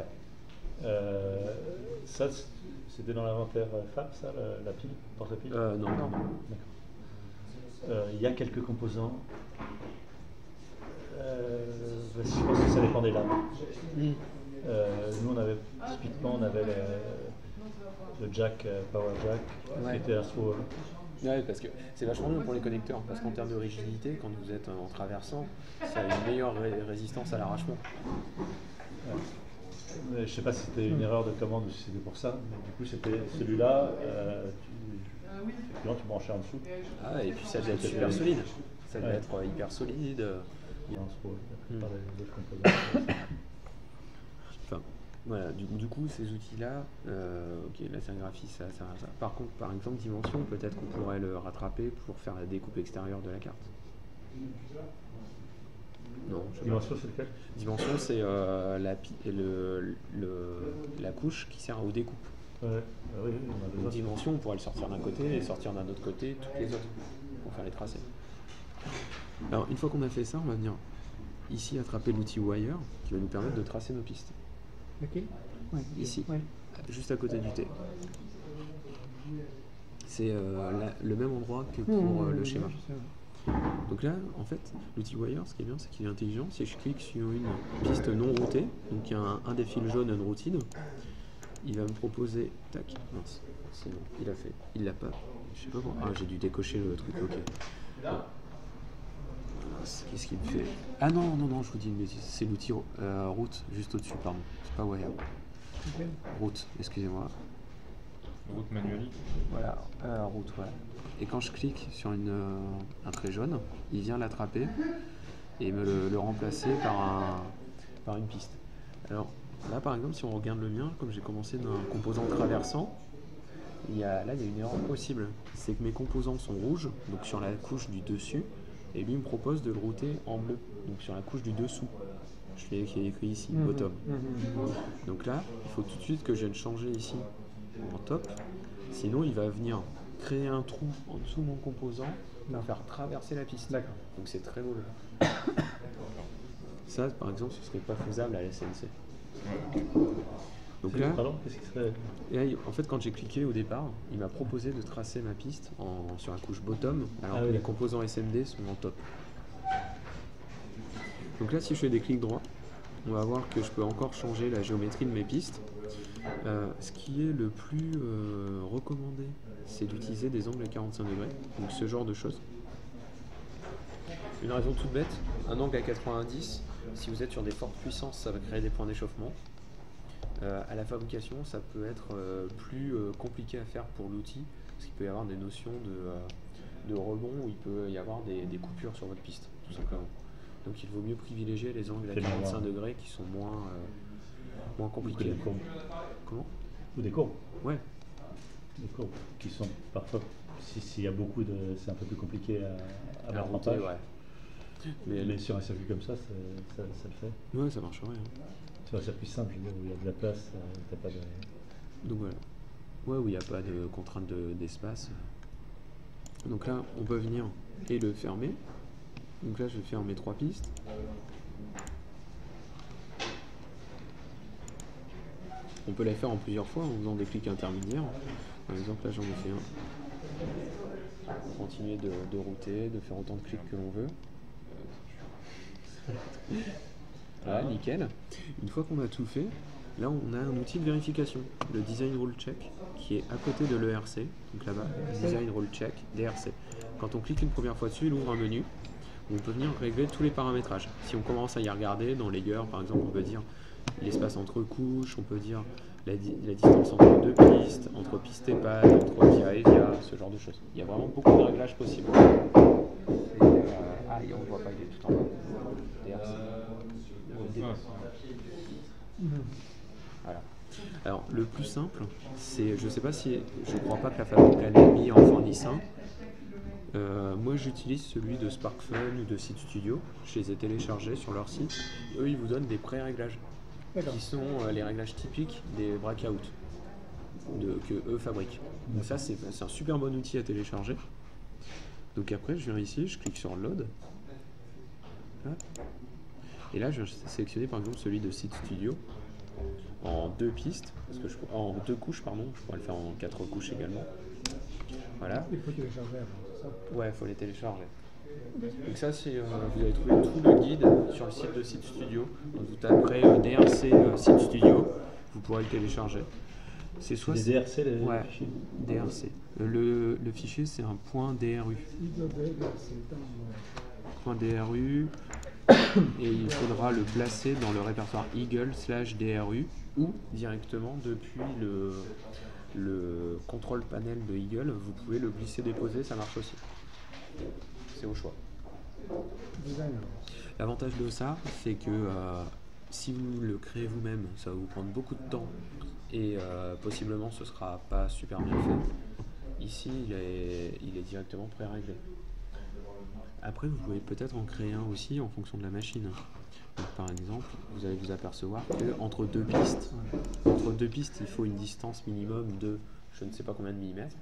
S3: Ça, c'était dans l'inventaire FAB, ça, la pile, porte-pile
S1: Non.
S3: D'accord. Il y a quelques composants. Je pense que ça dépend des lames. Nous, typiquement, on avait le jack, power jack, qui était astro.
S1: Ouais, parce que c'est vachement mieux pour les connecteurs, parce qu'en termes de rigidité, quand vous êtes en traversant, ça a une meilleure résistance à l'arrachement.
S3: Je ne sais pas si c'était une erreur de commande ou si c'était pour ça, mais du coup c'était celui-là, effectivement tu branchais en dessous.
S1: Ah, et puis ça devait être super solide. Ça devait être hyper solide.
S3: Par les autres composants.
S1: Enfin, voilà, du coup, ces outils-là, ok, la sérigraphie, ça. Par contre, par exemple, dimension, peut-être qu'on pourrait le rattraper pour faire la découpe extérieure de la carte. Non, je sais pas.
S3: Dimension, c'est lequel?
S1: Dimension, c'est la couche qui sert aux découpes.
S3: Oui, on a
S1: Donc, dimension, on pourrait le sortir d'un côté et sortir d'un autre côté toutes les autres pour faire les tracés. Alors, une fois qu'on a fait ça, on va venir ici attraper l'outil Wire qui va nous permettre de tracer nos pistes.
S4: Ok. Ouais,
S1: Ici,
S4: ouais.
S1: juste à côté du T. C'est le même endroit que pour le schéma. Donc là, en fait, l'outil Wire, ce qui est bien, c'est qu'il est intelligent. Si je clique sur une piste non routée, donc il y a un des fils jaunes unrouted, il va me proposer... Tac, mince, c'est bon, il l'a pas. Je sais pas pourquoi. Ah, j'ai dû décocher le truc, ok. Bon. Qu'est-ce qu'il me fait? Ah non, je vous dis une bêtise, c'est l'outil route, juste au-dessus, pardon. C'est pas Wire. Route, excusez-moi.
S2: Route manuelle.
S1: Voilà, route, voilà. Et quand je clique sur un trait jaune, il vient l'attraper et me le remplacer par une piste. Alors là, par exemple, si on regarde le mien, comme j'ai commencé d'un composant traversant, il y a une erreur possible. C'est que mes composants sont rouges, donc sur la couche du dessus, et lui me propose de le router en bleu, donc sur la couche du dessous. Je l'ai écrit ici, bottom. Donc là, il faut tout de suite que je vienne changer ici en top, sinon il va venir créer un trou en dessous de mon composant pour faire traverser la piste. Donc c'est très mauvais. Ça, par exemple, ce serait pas faisable à la SNC. Donc là,
S3: Pardon, qu'est-ce qui serait...
S1: et là, en fait, quand j'ai cliqué au départ, il m'a proposé de tracer ma piste sur la couche bottom, alors
S3: Ah
S1: que
S3: oui,
S1: les
S3: d'accord.
S1: composants SMD sont en top. Donc là, si je fais des clics droits, on va voir que je peux encore changer la géométrie de mes pistes. Ce qui est le plus recommandé, c'est d'utiliser des angles à 45 degrés, donc ce genre de choses. Une raison toute bête, un angle à 90, si vous êtes sur des fortes puissances, ça va créer des points d'échauffement. À la fabrication, ça peut être plus compliqué à faire pour l'outil, parce qu'il peut y avoir des notions de rebond, où il peut y avoir des coupures sur votre piste, tout simplement. Donc il vaut mieux privilégier les angles à
S3: C'est
S1: 45
S3: bien,
S1: degrés qui sont moins
S3: Ou
S1: compliqués.
S3: des courbes.
S1: Comment?
S3: Ou des courbes.
S1: Ouais.
S3: Des courbes qui sont parfois, s'il y a beaucoup de... c'est un peu plus compliqué à mettre en
S1: router,
S3: page.
S1: ouais.
S3: Mais sur un circuit comme ça, ça le fait.
S1: Ouais, ça marcherait. Hein.
S3: Sur un circuit simple, je veux dire, où il y a de la place, t'as pas de...
S1: Donc voilà. Ouais, où il n'y a pas de contrainte d'espace. Donc là, on peut venir et le fermer. Donc là, je vais faire mes 3 pistes. On peut la faire en plusieurs fois en faisant des clics intermédiaires. Par exemple, là, j'en ai fait un. On peut continuer de router, de faire autant de clics que l'on veut. Voilà, nickel. Une fois qu'on a tout fait, là, on a un outil de vérification, le Design Rule Check, qui est à côté de l'ERC. Donc là-bas, Design Rule Check, DRC. Quand on clique une première fois dessus, il ouvre un menu. On peut venir régler tous les paramétrages. Si on commence à y regarder, dans Layer par exemple, on peut dire l'espace entre couches, on peut dire la distance entre 2 pistes, entre piste et pad, entre via et via, ce genre de choses. Il y a vraiment beaucoup de réglages possibles. Et on ne voit pas, il est tout en bas. Voilà. Alors le plus simple, c'est, je sais pas si, je crois pas que la fabrique l'ait mis en fournissant. Moi j'utilise celui de SparkFun ou de Seed Studio, je les ai téléchargés sur leur site. Eux ils vous donnent des pré-réglages qui sont les réglages typiques des breakouts que eux fabriquent. Donc ça c'est un super bon outil à télécharger. Donc après je viens ici, je clique sur Load. Hop. Et là je vais sélectionner par exemple celui de Seed Studio en 2 pistes, parce que en 2 couches pardon, je pourrais le faire en 4 couches également. Voilà.
S4: Il faut télécharger avant, c'est ça?
S1: Ouais, il faut les télécharger. Donc ça, c'est vous allez trouver tout le guide sur le site de Seed Studio. Donc vous taperez DRC Seed Studio, vous pourrez le télécharger. C'est soit
S3: Les DRC, les
S1: ouais,
S3: fichiers.
S1: DRC. Le fichier, c'est un .dru. .dru et il faudra le placer dans le répertoire Eagle/DRU ou directement depuis le contrôle panel de Eagle, vous pouvez le glisser-déposer, ça marche aussi. C'est au choix. L'avantage de ça, c'est que si vous le créez vous-même, ça va vous prendre beaucoup de temps et possiblement ce sera pas super bien fait. Ici, il est directement pré-réglé. Après, vous pouvez peut-être en créer un aussi en fonction de la machine. Donc, par exemple, vous allez vous apercevoir qu'entre 2 pistes, il faut une distance minimum de je ne sais pas combien de millimètres.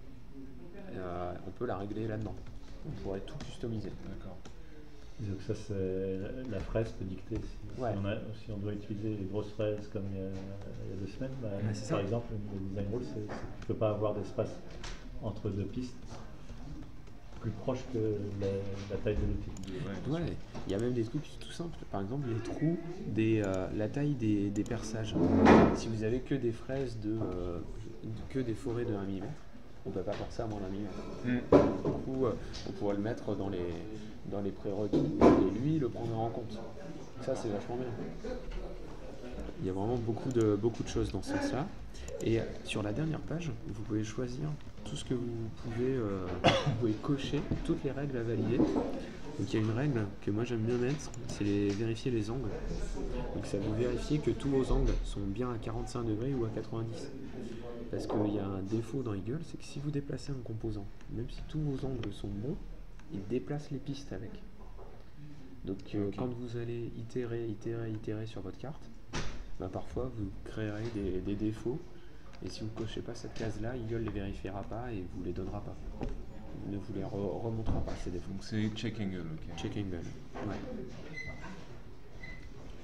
S1: On peut la régler là-dedans. On pourrait tout customiser.
S2: D'accord.
S3: Donc ça c'est la fraise peut dicter
S1: Ouais.
S3: si on doit utiliser les grosses fraises comme il y a 2 semaines,
S1: c'est
S3: par
S1: ça.
S3: exemple le design rule tu ne peux pas avoir d'espace entre 2 pistes plus proche que la taille de l'outil.
S1: Ouais, il y a même des trucs tout simples. Par exemple, les trous, la taille des perçages. Si vous avez que des fraises que des forêts de 1 mm, on ne peut pas forcer à moins d'1 mm. Du coup, on pourrait le mettre dans les prérequis et lui, il le prendra en compte. Ça, c'est vachement bien. Il y a vraiment beaucoup de choses dans ce sens-là. Et sur la dernière page, vous pouvez choisir tout ce que vous pouvez cocher, toutes les règles à valider. Donc il y a une règle que moi j'aime bien mettre, c'est vérifier les angles. Donc ça vous vérifier que tous vos angles sont bien à 45 degrés ou à 90. Parce qu'il y a un défaut dans Eagle, c'est que si vous déplacez un composant, même si tous vos angles sont bons, il déplace les pistes avec. Donc quand vous allez itérer sur votre carte, parfois vous créerez des défauts. Et si vous ne cochez pas cette case-là, Eagle ne les vérifiera pas et vous les donnera pas. Il ne vous les remontera pas, ces défauts.
S2: Donc c'est check angle, ok.
S1: Check angle, ouais.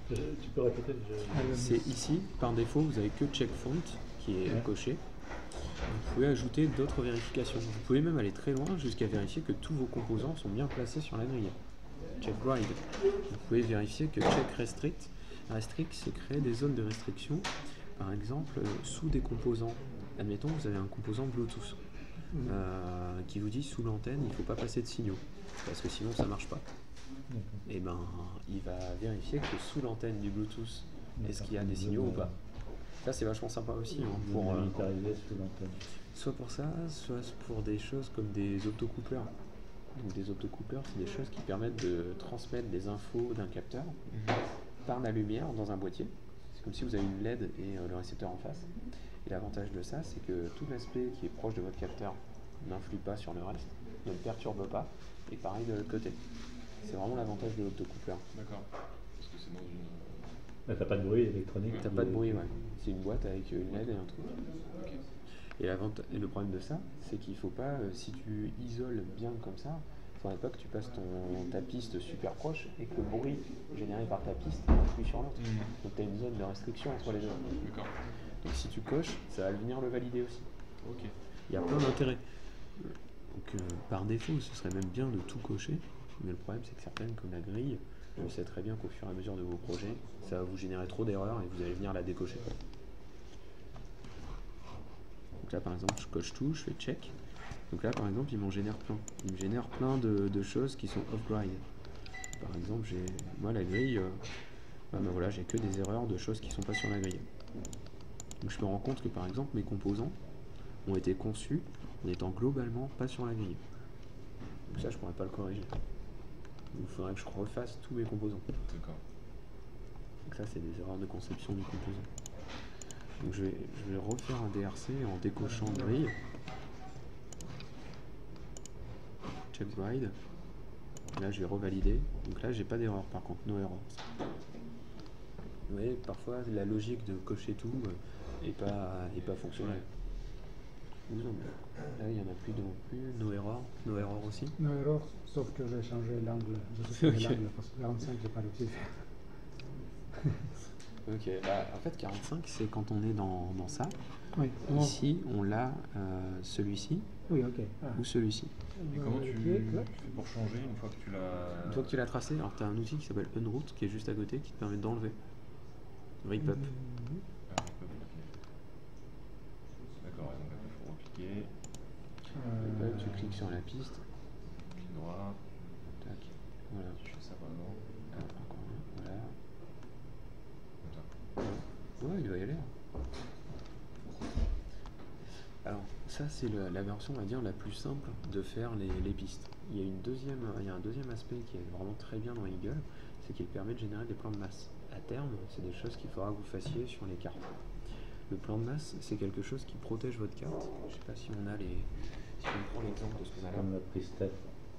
S3: Tu peux répéter
S1: C'est ici, par défaut, vous avez que check font qui est
S3: Ouais.
S1: coché. Vous pouvez ajouter d'autres vérifications. Vous pouvez même aller très loin jusqu'à vérifier que tous vos composants sont bien placés sur la grille. Check write. Vous pouvez vérifier que check restrict. Restrict, c'est créer des zones de restriction, par exemple sous des composants. Admettons, vous avez un composant Bluetooth qui vous dit sous l'antenne, il ne faut pas passer de signaux, parce que sinon ça ne marche pas. Et ben, il va vérifier que sous l'antenne du Bluetooth, est-ce qu'il y a des signaux ou pas. Ça, c'est vachement sympa aussi pour
S3: militariser sous l'antenne.
S1: soit pour ça, soit pour des choses comme des optocoupleurs. Donc des optocoupleurs, c'est des choses qui permettent de transmettre des infos d'un capteur par la lumière dans un boîtier. C'est comme si vous avez une LED et le récepteur en face. Et l'avantage de ça, c'est que tout l'aspect qui est proche de votre capteur n'influe pas sur le reste, ne le perturbe pas, et pareil de l'autre côté. C'est vraiment l'avantage de l'optocoupleur.
S2: D'accord. Parce que c'est dans une.
S3: Mais t'as pas de bruit électronique.
S1: T'as pas de bruit, ouais. C'est une boîte avec une LED et un truc.
S2: Ok.
S1: Et le problème de ça, c'est qu'il faut pas, si tu isoles bien comme ça, il faudrait pas que tu passes ta piste super proche et que le bruit généré par ta piste influe sur l'autre. Donc tu as une zone de restriction entre les deux.
S2: D'accord.
S1: Donc si tu coches, ça va venir le valider aussi.
S2: Ok.
S1: Il y a plein d'intérêts. Donc par défaut, ce serait même bien de tout cocher, mais le problème c'est que certaines, comme la grille, je sais très bien qu'au fur et à mesure de vos projets, ça va vous générer trop d'erreurs et vous allez venir la décocher. Donc là par exemple, je coche tout, je fais check. Donc là par exemple, il m'en génère plein. Il me génère plein de choses qui sont off-grid. Par exemple, moi la grille, ben voilà, j'ai que des erreurs de choses qui sont pas sur la grille. Donc je me rends compte que par exemple, mes composants ont été conçus en étant globalement pas sur la grille. Donc ça, je pourrais pas le corriger. Il faudrait que je refasse tous mes composants.
S2: D'accord.
S1: Donc ça, c'est des erreurs de conception du composant. Donc je vais refaire un DRC en décochant grille. Check ride. Là, je vais revalider. Donc là, j'ai pas d'erreur par contre, no error. Vous voyez, parfois, la logique de cocher tout est pas fonctionnelle. Là, il n'y en a plus non plus. No error aussi.
S4: No error, sauf que j'ai changé l'angle. J'ai changé l'angle parce que 45, j'ai pas réussi.
S1: Ok, bah, en fait 45 c'est quand on est dans ça.
S4: Oui.
S1: Ici on l'a celui-ci
S4: Oui, ok. Ah.
S1: ou celui-ci.
S2: Et comment tu
S4: Vérifier,
S2: fais pour changer une fois que tu l'as.
S1: Une fois que tu l'as tracé, alors tu as un outil qui s'appelle Unroute qui est juste à côté qui te permet d'enlever. Rip up.
S2: Ah, ok. D'accord, et donc là, il faut repliquer.
S1: Rip up, tu cliques sur la piste.
S2: Clic droit.
S1: Tac. Voilà.
S2: Tu fais ça par exemple.
S1: Encore un. Voilà.
S2: Comme ça.
S1: Ouais, il va y aller. Alors, ça c'est la version, on va dire, la plus simple de faire les pistes. Il y a un deuxième aspect qui est vraiment très bien dans Eagle, c'est qu'il permet de générer des plans de masse. À terme, c'est des choses qu'il faudra que vous fassiez sur les cartes. Le plan de masse, c'est quelque chose qui protège votre carte. Je sais pas si on a si on prend l'exemple de ce qu'on a là.
S3: Comme la prise tête.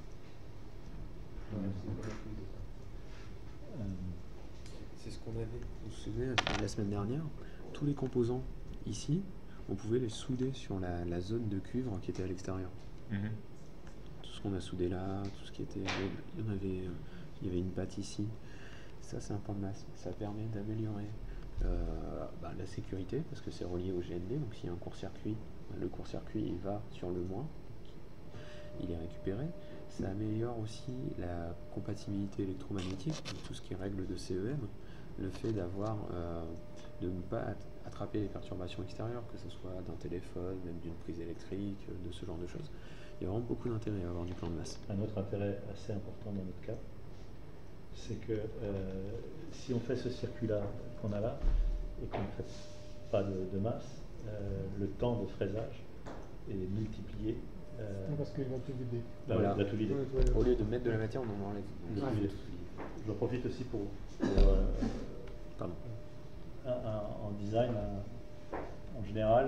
S1: C'est ce qu'on avait, vous vous souvenez, la semaine dernière, tous les composants ici, on pouvait les souder sur la zone de cuivre qui était à l'extérieur. Tout ce qu'on a soudé là, tout ce qui était... il y avait une patte ici. Ça, c'est un plan de masse. Ça permet d'améliorer la sécurité, parce que c'est relié au GND, donc s'il y a un court-circuit, le court-circuit il va sur le moins, il est récupéré. Ça améliore aussi la compatibilité électromagnétique, donc tout ce qui est règle de CEM, le fait de ne pas attraper les perturbations extérieures, que ce soit d'un téléphone, même d'une prise électrique, de ce genre de choses. Il y a vraiment beaucoup d'intérêt à avoir du plan de masse.
S3: Un autre intérêt assez important dans notre cas, c'est que si on fait ce circuit-là qu'on a là, et qu'on ne fait pas de masse, le temps de fraisage est multiplié.
S4: Parce qu'il va tout vider.
S1: Voilà.
S3: Il va tout vider.
S1: Au lieu de mettre de la matière, on en enlève.
S3: J'en profite aussi pour
S1: Pardon.
S3: en design, en général,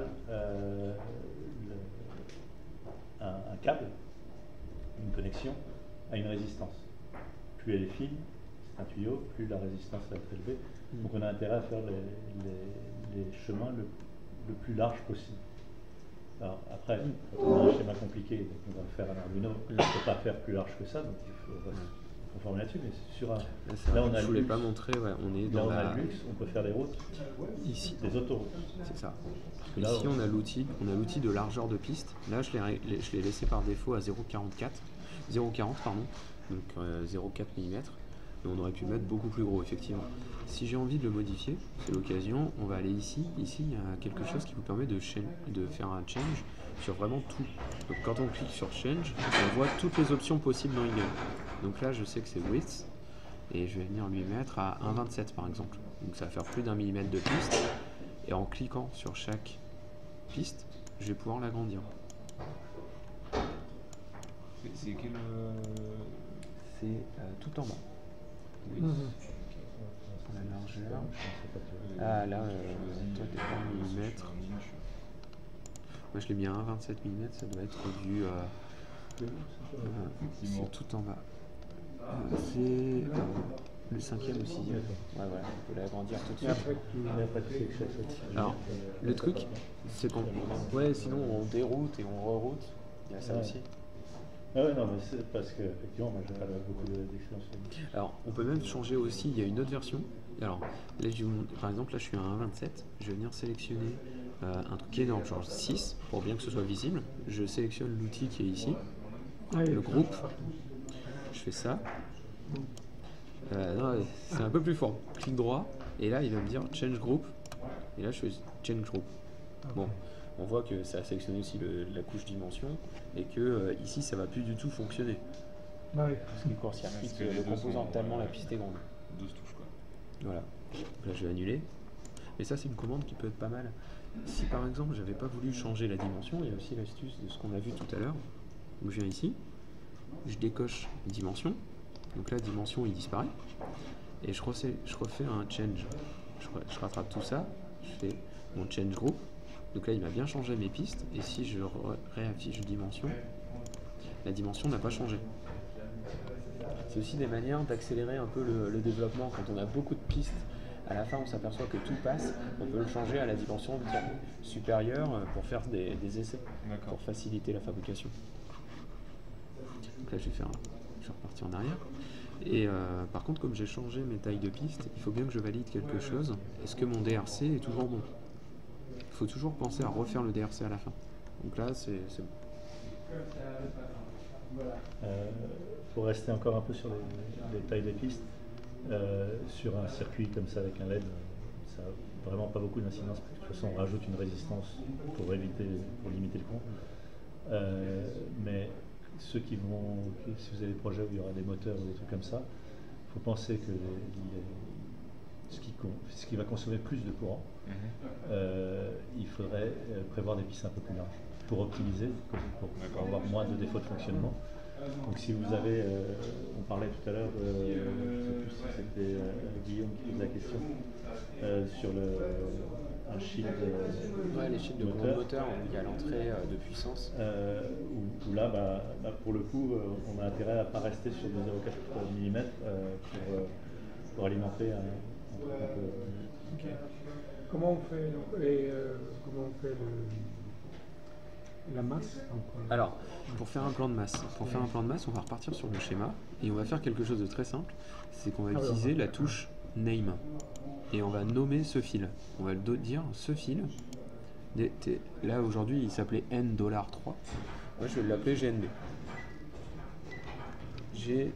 S3: un câble, une connexion, a une résistance. Plus elle est fine, c'est un tuyau, plus la résistance va être élevée. Donc on a intérêt à faire les chemins le plus large possible. Alors après, quand on a un schéma compliqué, donc on va faire un Arduino, on ne peut pas faire plus large que ça, donc il pour former là-dessus, mais sur un.
S1: Là, c'est
S3: Là,
S1: vrai,
S3: on a
S1: je
S3: le
S1: voulais
S3: luxe.
S1: pas montrer, ouais, on est
S3: Là,
S1: dans
S3: on a
S1: la...
S3: le luxe, on peut faire des routes,
S1: Ici,
S3: des autoroutes.
S1: c'est ça.
S3: Parce que là,
S1: Ici, on a l'outil de largeur de piste. Là, je l'ai laissé par défaut à 0,40 pardon, donc 0,4 mm. Mais on aurait pu mettre beaucoup plus gros, effectivement. Si j'ai envie de le modifier, c'est l'occasion, on va aller ici. Ici, il y a quelque chose qui vous permet de faire un change sur vraiment tout. Donc quand on clique sur change, on voit toutes les options possibles dans Eagle. Donc là, je sais que c'est width, et je vais venir lui mettre à 1,27 par exemple. Donc ça va faire plus d'1 mm de piste. Et en cliquant sur chaque piste, je vais pouvoir l'agrandir.
S2: C'est quel.
S1: C'est tout en bas. Oui. La largeur. Ah là, toi t'es pas en millimètres. Moi je l'ai mis à 1,27 mm, ça doit être du. C'est tout en bas. C'est le 5e ou 6e. Ouais, voilà, on peut l'agrandir tout de suite.
S3: Mais après, tu sais que chaque.
S1: Alors, le truc, c'est qu'on. Ouais, sinon on déroute et on reroute. Il y a ça
S3: Ouais.
S1: aussi.
S3: Ah ouais, non, mais c'est parce que, effectivement, moi j'ai pas beaucoup d'expérience.
S1: Alors, on peut même changer aussi, il y a une autre version. Alors, là, par exemple, là je suis à 1,27. Je vais venir sélectionner un truc énorme, genre 6, pour bien que ce soit visible. Je sélectionne l'outil qui est ici, le groupe. Je fais ça. Non, c'est un peu plus fort. Clic droit, et là il va me dire Change Group. Et là je fais Change Group. Bon, on voit que ça a sélectionné aussi la couche dimension, et que ici ça va plus du tout fonctionner. Parce qu'il court-circuite le composant tellement la piste est grande.
S2: 12 touches quoi.
S1: Voilà. Donc là je vais annuler. Mais ça c'est une commande qui peut être pas mal. Si par exemple j'avais pas voulu changer la dimension, il y a aussi l'astuce de ce qu'on a vu tout à l'heure. Donc je viens ici, je décoche dimension. Donc là, dimension, il disparaît. Et je refais un change. Je rattrape tout ça. Je fais mon change group. Donc là, il m'a bien changé mes pistes. Et si je réaffiche dimension, la dimension n'a pas changé. C'est aussi des manières d'accélérer un peu le développement. Quand on a beaucoup de pistes, à la fin, on s'aperçoit que tout passe. On peut le changer à la dimension supérieure pour faire des essais. Pour faciliter la fabrication. Donc là, je vais repartir en arrière. Et par contre, comme j'ai changé mes tailles de piste, il faut bien que je valide quelque chose. Est-ce que mon DRC est toujours bon? Il faut toujours penser à refaire le DRC à la fin. Donc là, c'est bon.
S3: Pour rester encore un peu sur les tailles des pistes, sur un circuit comme ça avec un LED, ça n'a vraiment pas beaucoup d'incidence. De toute façon, on rajoute une résistance pour limiter le con. Mais ceux si vous avez des projets où il y aura des moteurs ou des trucs comme ça, il faut penser que ce qui va consommer plus de courant, il faudrait prévoir des pistes un peu plus larges pour optimiser, pour avoir moins de défauts de fonctionnement. Donc si vous avez, on parlait tout à l'heure, je ne sais plus si c'était Guillaume qui posait la question, sur un shield
S1: les shields de moteur, il y a l'entrée de puissance.
S3: Où là, pour le coup, on a intérêt à ne pas rester sur du 0,4 mm pour alimenter un truc un peu...
S4: Comment on fait, la masse
S1: Alors, pour faire un plan de masse, on va repartir sur le schéma et on va faire quelque chose de très simple. C'est qu'on va utiliser la touche Name et on va nommer ce fil. On va dire ce fil. Là aujourd'hui, il s'appelait N$3. Moi, je vais l'appeler GND. GND.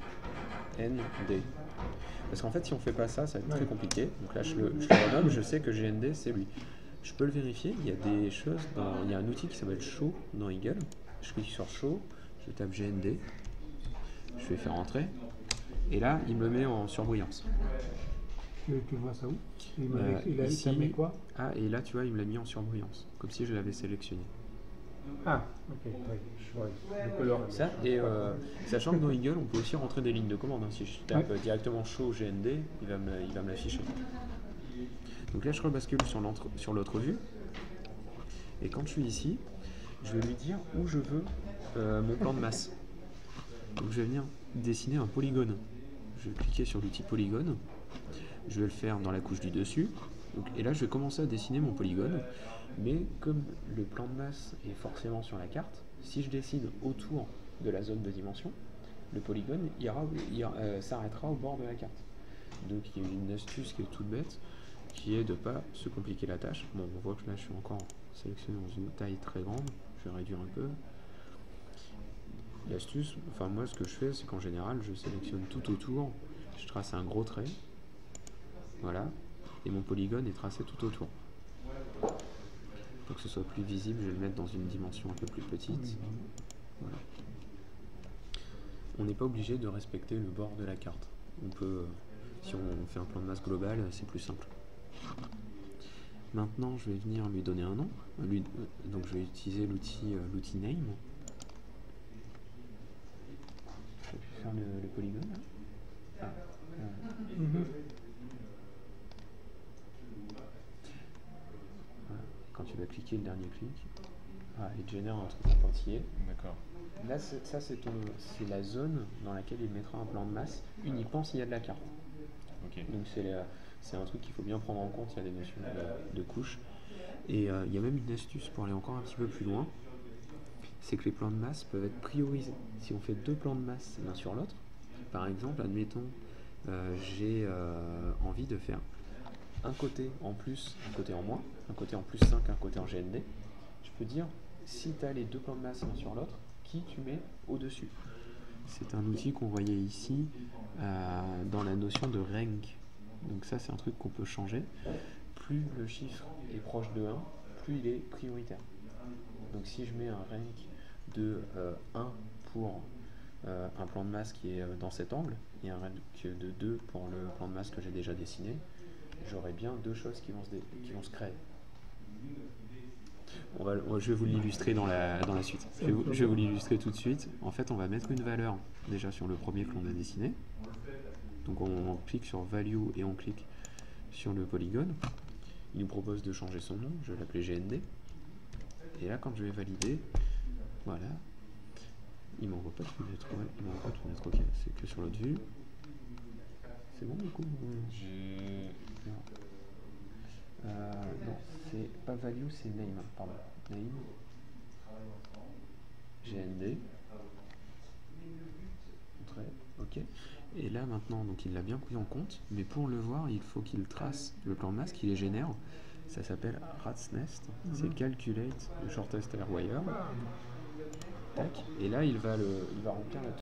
S1: Parce qu'en fait, si on fait pas ça, ça va être très compliqué. Donc là, je le renomme, je sais que GND, c'est lui. Je peux le vérifier, il y a des choses, il y a un outil qui s'appelle Show dans Eagle. Je clique sur Show, je tape GND, je vais faire entrer, et là, il me le met en surbrillance.
S4: Tu vois ça où?
S1: Ici,
S4: il mis quoi?
S1: Ah, et là, tu vois, il me l'a mis en surbrillance, comme si je l'avais sélectionné.
S4: Ah, ok, oui. Le couleur.
S1: Ça, et sachant que dans Eagle, on peut aussi rentrer des lignes de commande. Si je tape directement Show GND, il va me l'afficher. Donc là, je rebascule sur l'autre vue. Et quand je suis ici, je vais lui dire où je veux mon plan de masse. Donc je vais venir dessiner un polygone. Je vais cliquer sur l'outil polygone. Je vais le faire dans la couche du dessus. Et là, je vais commencer à dessiner mon polygone. Mais comme le plan de masse est forcément sur la carte, si je dessine autour de la zone de dimension, le polygone s'arrêtera au bord de la carte. Donc il y a une astuce qui est toute bête, qui est de ne pas se compliquer la tâche. Bon, on voit que là je suis encore sélectionné dans une taille très grande, je vais réduire un peu. L'astuce, enfin moi ce que je fais, c'est qu'en général je sélectionne tout autour, je trace un gros trait, voilà, et mon polygone est tracé tout autour. Pour que ce soit plus visible, je vais le mettre dans une dimension un peu plus petite. Voilà. On n'est pas obligé de respecter le bord de la carte. On peut, si on fait un plan de masse global, c'est plus simple. Maintenant, je vais venir lui donner un nom. Donc je vais utiliser l'outil name. Je vais faire le polygone. Là. Voilà. Quand tu vas cliquer le dernier clic, il te génère un truc en pointillé.
S2: D'accord.
S1: Là, ça c'est la zone dans laquelle il mettra un plan de masse uniquement s'il y a de la carte.
S2: Ok.
S1: Donc c'est un truc qu'il faut bien prendre en compte, il y a des notions de couches. Et il y a même une astuce pour aller encore un petit peu plus loin, c'est que les plans de masse peuvent être priorisés. Si on fait 2 plans de masse l'un sur l'autre, par exemple, admettons, j'ai envie de faire un côté en plus, un côté en moins, un côté en plus 5, un côté en GND, je peux dire, si tu as les 2 plans de masse l'un sur l'autre, qui tu mets au-dessus. C'est un outil qu'on voyait ici dans la notion de rank. Donc ça c'est un truc qu'on peut changer. Plus le chiffre est proche de 1, plus il est prioritaire. Donc si je mets un rank de 1 pour un plan de masse qui est dans cet angle et un rank de 2 pour le plan de masse que j'ai déjà dessiné, j'aurai bien 2 choses qui vont se créer. Je vais vous l'illustrer dans la suite. Je vais vous l'illustrer tout de suite. En fait, on va mettre une valeur déjà sur le premier que l'on a dessiné. Donc on clique sur Value et on clique sur le polygone. Il nous propose de changer son nom. Je vais l'appeler GND. Et là, quand je vais valider, voilà, il ne m'envoie pas de fenêtre. Ouais, il m'envoie pas de fenêtre. Ok, c'est que sur l'autre vue. C'est bon du coup? Non, c'est pas value, c'est name, pardon. Name, GND, ok. Et là maintenant, donc il l'a bien pris en compte, mais pour le voir, il faut qu'il trace le plan de masse, qu'il les génère. Ça s'appelle Rat's Nest, c'est Calculate the Shortest Air Wire. Tac. Et là, il va remplir